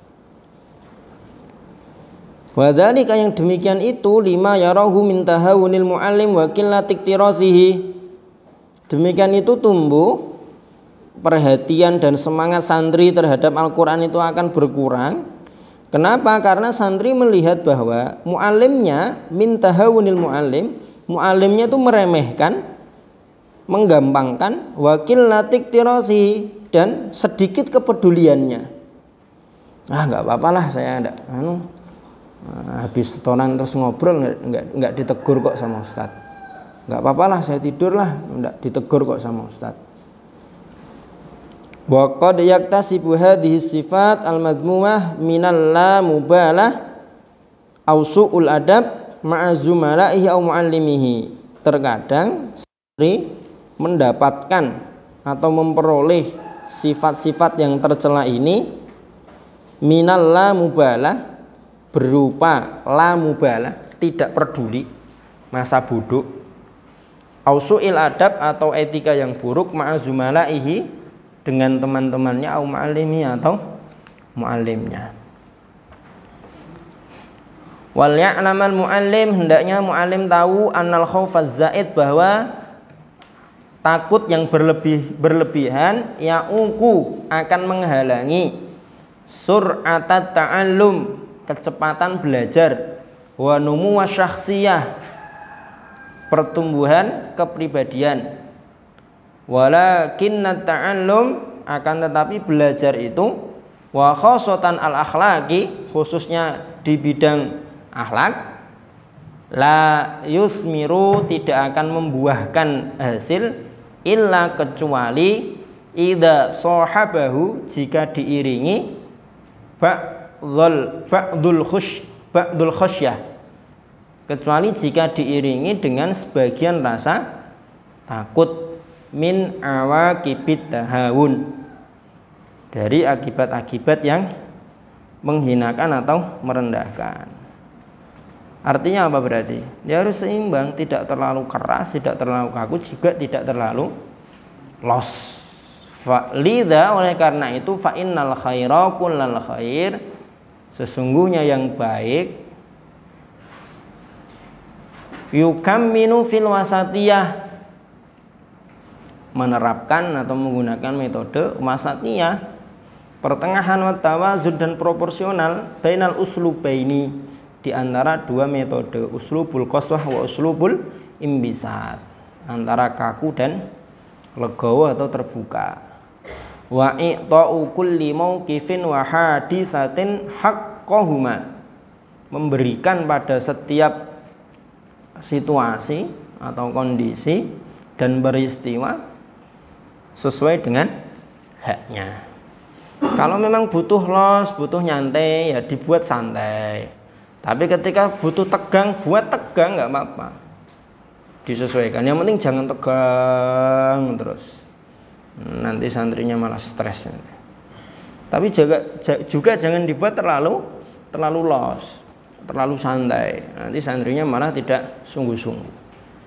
Wadzalika yang demikian itu lima yarahu min tahawunil muallim wa qillati iktirasihi. Demikian itu tumbuh perhatian dan semangat santri terhadap Al-Qur'an itu akan berkurang. Kenapa? Karena santri melihat bahwa muallimnya min tahawunil muallim, muallimnya itu meremehkan, menggampangkan, wa qillati iktirasihi, dan sedikit kepeduliannya. Ah, nggak apa-apalah saya ada anu habis setoran terus ngobrol nggak nggak ditegur kok sama Ustad. Nggak apa-apalah saya tidur lah, nggak ditegur kok sama Ustad. Wa qad yaktasibu hadhihi sifat al-madmumah minal la mubalah aw su'ul adab ma'a zumala'ihi aw muallimihi. Terkadang santri mendapatkan atau memperoleh sifat-sifat yang tercela ini minal la mubalah, berupa la mubalah, tidak peduli, masa bodoh, ausuil adab atau etika yang buruk, ma'azumala'ihi, dengan teman-temannya, au ma'alimi atau mu'allimnya. Wal ya'lamal mu'allim, hendaknya mu'allim tahu annal khaufaz zaid, bahwa takut yang berlebih berlebihan ya'uku akan menghalangi sur'atat ta'allum, kecepatan belajar, wa numu wa syakhsiyah, pertumbuhan kepribadian, walakinna ta'allum, akan tetapi belajar itu, wa khosotan al akhlaqi, khususnya di bidang akhlak, la yusmiru, tidak akan membuahkan hasil, illa kecuali idza sahabahu, jika diiringi ba'dul ba'dul khush ba'dul khasyah, kecuali jika diiringi dengan sebagian rasa takut, min awaqibit tahawun, dari akibat-akibat yang menghinakan atau merendahkan. Artinya apa berarti? Dia harus seimbang, tidak terlalu keras, tidak terlalu kaku, juga tidak terlalu los. Fa lidza, oleh karena itu, fa innal khaira kullal khair, sesungguhnya yang baik, yukamminu fil wasatiyah, menerapkan atau menggunakan metode wasatiyah, pertengahan, wa tawazun, dan proporsional, bainal uslubaini, di antara dua metode, uslubul qaswah wa uslubul imbisat, antara kaku dan legowo atau terbuka. Wa i'ta'u kulli mauqifin wa hadisatin haqqahuma, memberikan pada setiap situasi atau kondisi dan peristiwa sesuai dengan haknya. Kalau memang butuh los, butuh nyantai, ya dibuat santai. Tapi ketika butuh tegang, buat tegang, nggak apa-apa, disesuaikan. Yang penting jangan tegang terus, nanti santrinya malah stres. Tapi juga, juga jangan dibuat terlalu terlalu los, terlalu santai, nanti santrinya malah tidak sungguh-sungguh.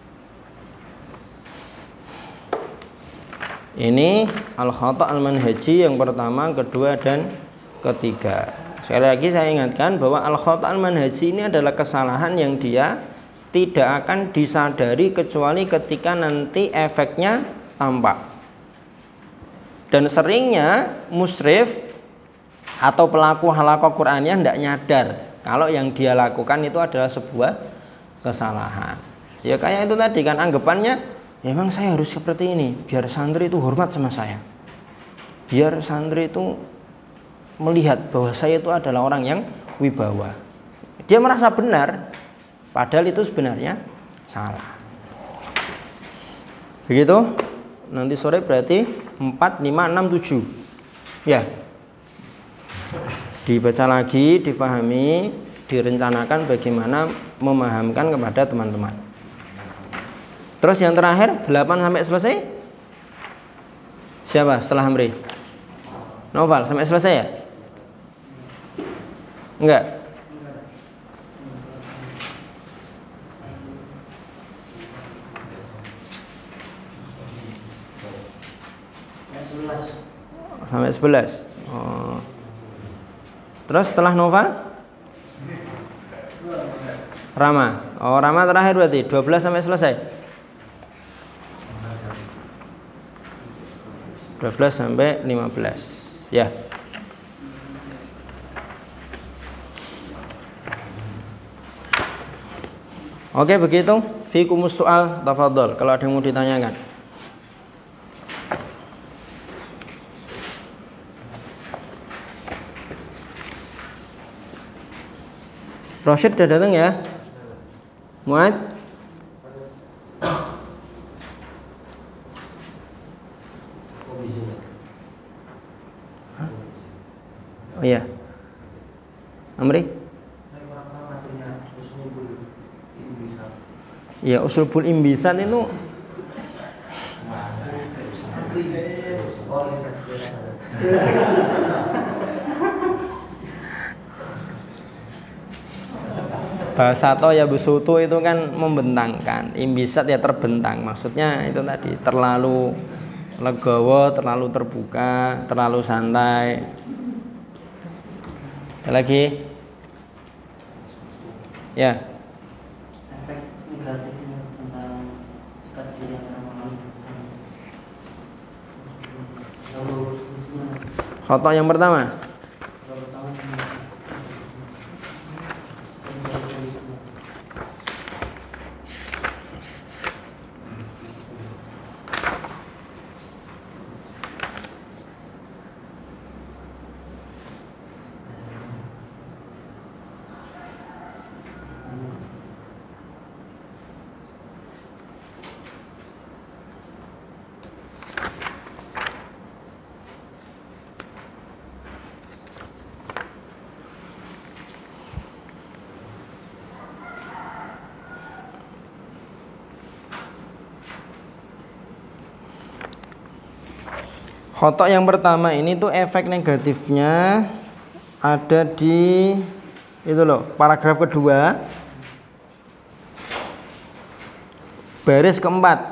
Ini al-khata' al-manhaji yang pertama, kedua, dan ketiga. Sekali lagi saya ingatkan bahwa al-khata' al-manhaji ini adalah kesalahan yang dia tidak akan disadari kecuali ketika nanti efeknya tampak. Dan seringnya musyrif atau pelaku halaqah Qur'aniyah tidak nyadar kalau yang dia lakukan itu adalah sebuah kesalahan. Ya kayak itu tadi kan, anggapannya ya memang saya harus seperti ini biar santri itu hormat sama saya, biar santri itu melihat bahwa saya itu adalah orang yang wibawa. Dia merasa benar, padahal itu sebenarnya salah. Begitu. Nanti sore berarti empat, lima, enam, tujuh. Ya. Dibaca lagi, difahami, direncanakan bagaimana memahamkan kepada teman-teman. Terus yang terakhir delapan sampai selesai. Siapa setelah Hamri? Noval sampai selesai ya? Enggak. Sampai sebelas. Oh. Terus setelah Noval? Rama. Oh, Rama terakhir berarti dua belas sampai selesai. dua belas sampai lima belas. Ya. Oke, begitu. Fikumus soal, tafadhol kalau ada yang mau ditanyakan. Rosyid udah datang ya? Muad? Oh iya. Amri? Ya, usulul imbisan itu bahasa to ya busutu itu kan membentangkan, imbisat ya terbentang. Maksudnya itu tadi terlalu legowo, terlalu terbuka, terlalu santai. Ada lagi? Ya. Khoto yang pertama. Khotok yang pertama ini tuh efek negatifnya ada di itu loh, paragraf kedua baris keempat.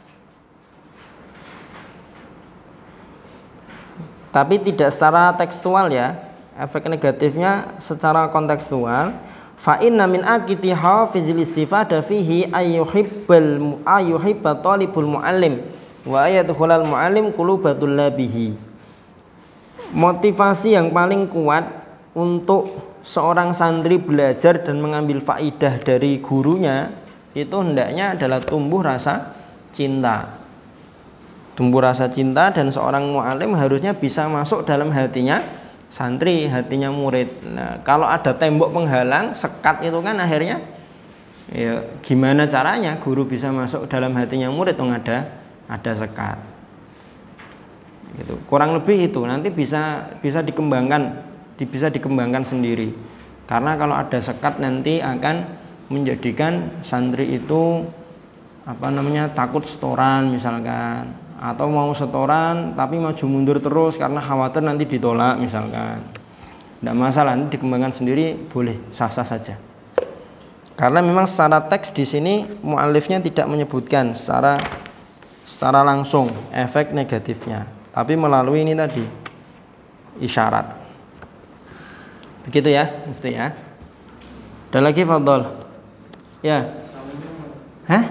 Tapi tidak secara tekstual ya. Efek negatifnya secara kontekstual. Fa inna min aqiti hafizil istifada fihi ayyuhibbal ayyuhibba talibul muallim wa ayadkhulal muallim qulubatul labihi. Motivasi yang paling kuat untuk seorang santri belajar dan mengambil faidah dari gurunya itu hendaknya adalah tumbuh rasa cinta. Tumbuh rasa cinta dan seorang muallim harusnya bisa masuk dalam hatinya santri, hatinya murid. Nah, kalau ada tembok penghalang, sekat itu kan akhirnya ya gimana caranya guru bisa masuk dalam hatinya murid dong, ada ada sekat. Gitu. Kurang lebih itu nanti bisa bisa dikembangkan, bisa dikembangkan sendiri. Karena kalau ada sekat nanti akan menjadikan santri itu apa namanya takut setoran misalkan, atau mau setoran tapi maju mundur terus karena khawatir nanti ditolak misalkan. Tidak masalah, nanti dikembangkan sendiri boleh, sah-sah saja. Karena memang secara teks di sini muallifnya tidak menyebutkan secara secara langsung efek negatifnya, tapi melalui ini tadi isyarat. Begitu ya, Mufti ya. Ada lagi fadhol. Ya. Hah?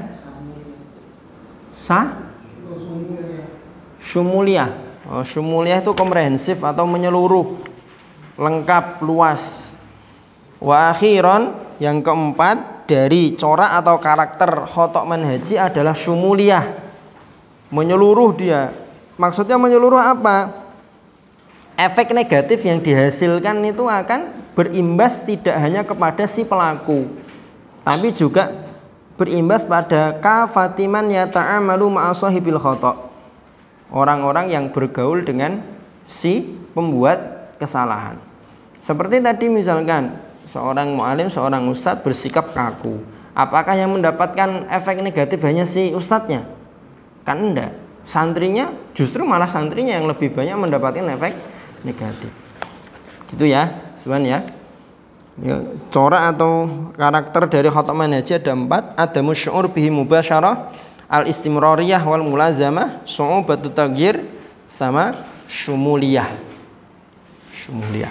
Sa? Syumuliah. Oh, syumuliah itu komprehensif atau menyeluruh, lengkap, luas. Wa akhiron, yang keempat dari corak atau karakter khotok manhaji adalah syumuliah. Menyeluruh dia. Maksudnya menyeluruh apa? Efek negatif yang dihasilkan itu akan berimbas tidak hanya kepada si pelaku, tapi juga berimbas pada kafatiman yata'amalu ma'a sahibil khotok, orang-orang yang bergaul dengan si pembuat kesalahan. Seperti tadi misalkan seorang mu'alim, seorang ustadz bersikap kaku, apakah yang mendapatkan efek negatif hanya si ustadznya? Kan enggak, santrinya justru malah santrinya yang lebih banyak mendapatkan efek negatif. Gitu ya, sebenarnya ya, corak atau karakter dari khotok manhaji ada empat. Ada musy'ur bihi mubasyarah, al istimrariyah wal mulazamah, su'ubatu taghyir, sama syumuliyah. Syumuliyah.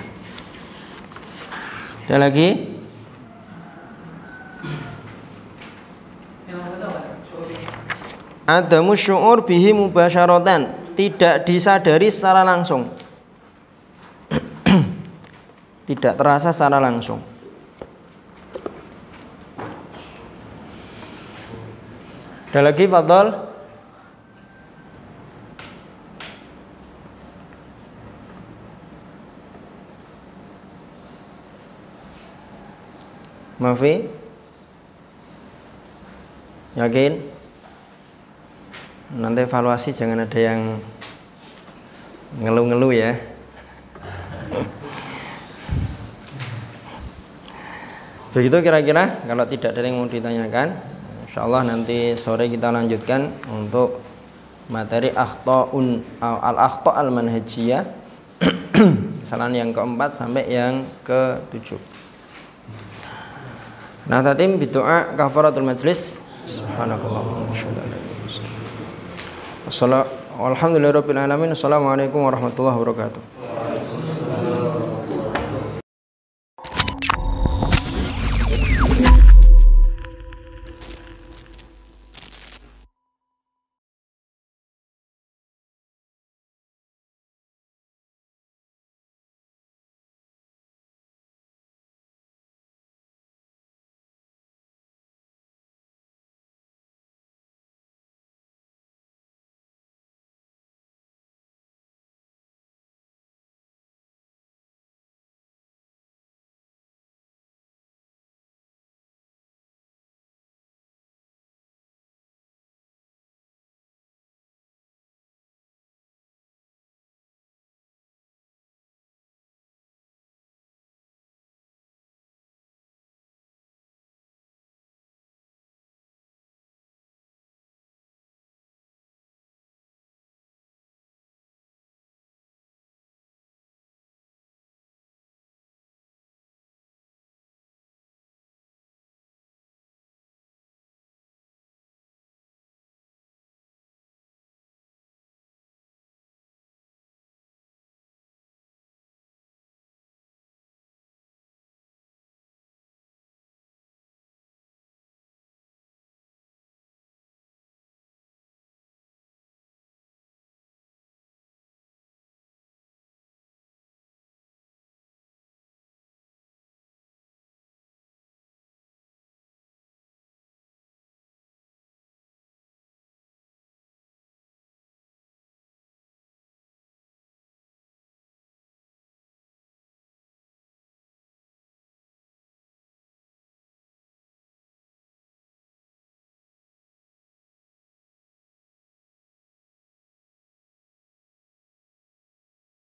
Ada lagi? Adamu syu'ur bihi mubasyaratan, tidak disadari secara langsung. Tidak terasa secara langsung. Ada lagi, Fadol? Mafi? Yakin? Nanti evaluasi jangan ada yang ngeluh-ngeluh ya. Begitu kira-kira. Kalau tidak ada yang mau ditanyakan, insyaallah nanti sore kita lanjutkan untuk materi akhta'un al-akhta' al-manhajiyah. Kesalahan yang keempat sampai yang ketujuh. Nah, tatim bidu'a kafaratul majlis. Subhanakallahumma wa bihamdika. Alhamdulillahirabbil alamin. Assalamualaikum warahmatullahi wabarakatuh.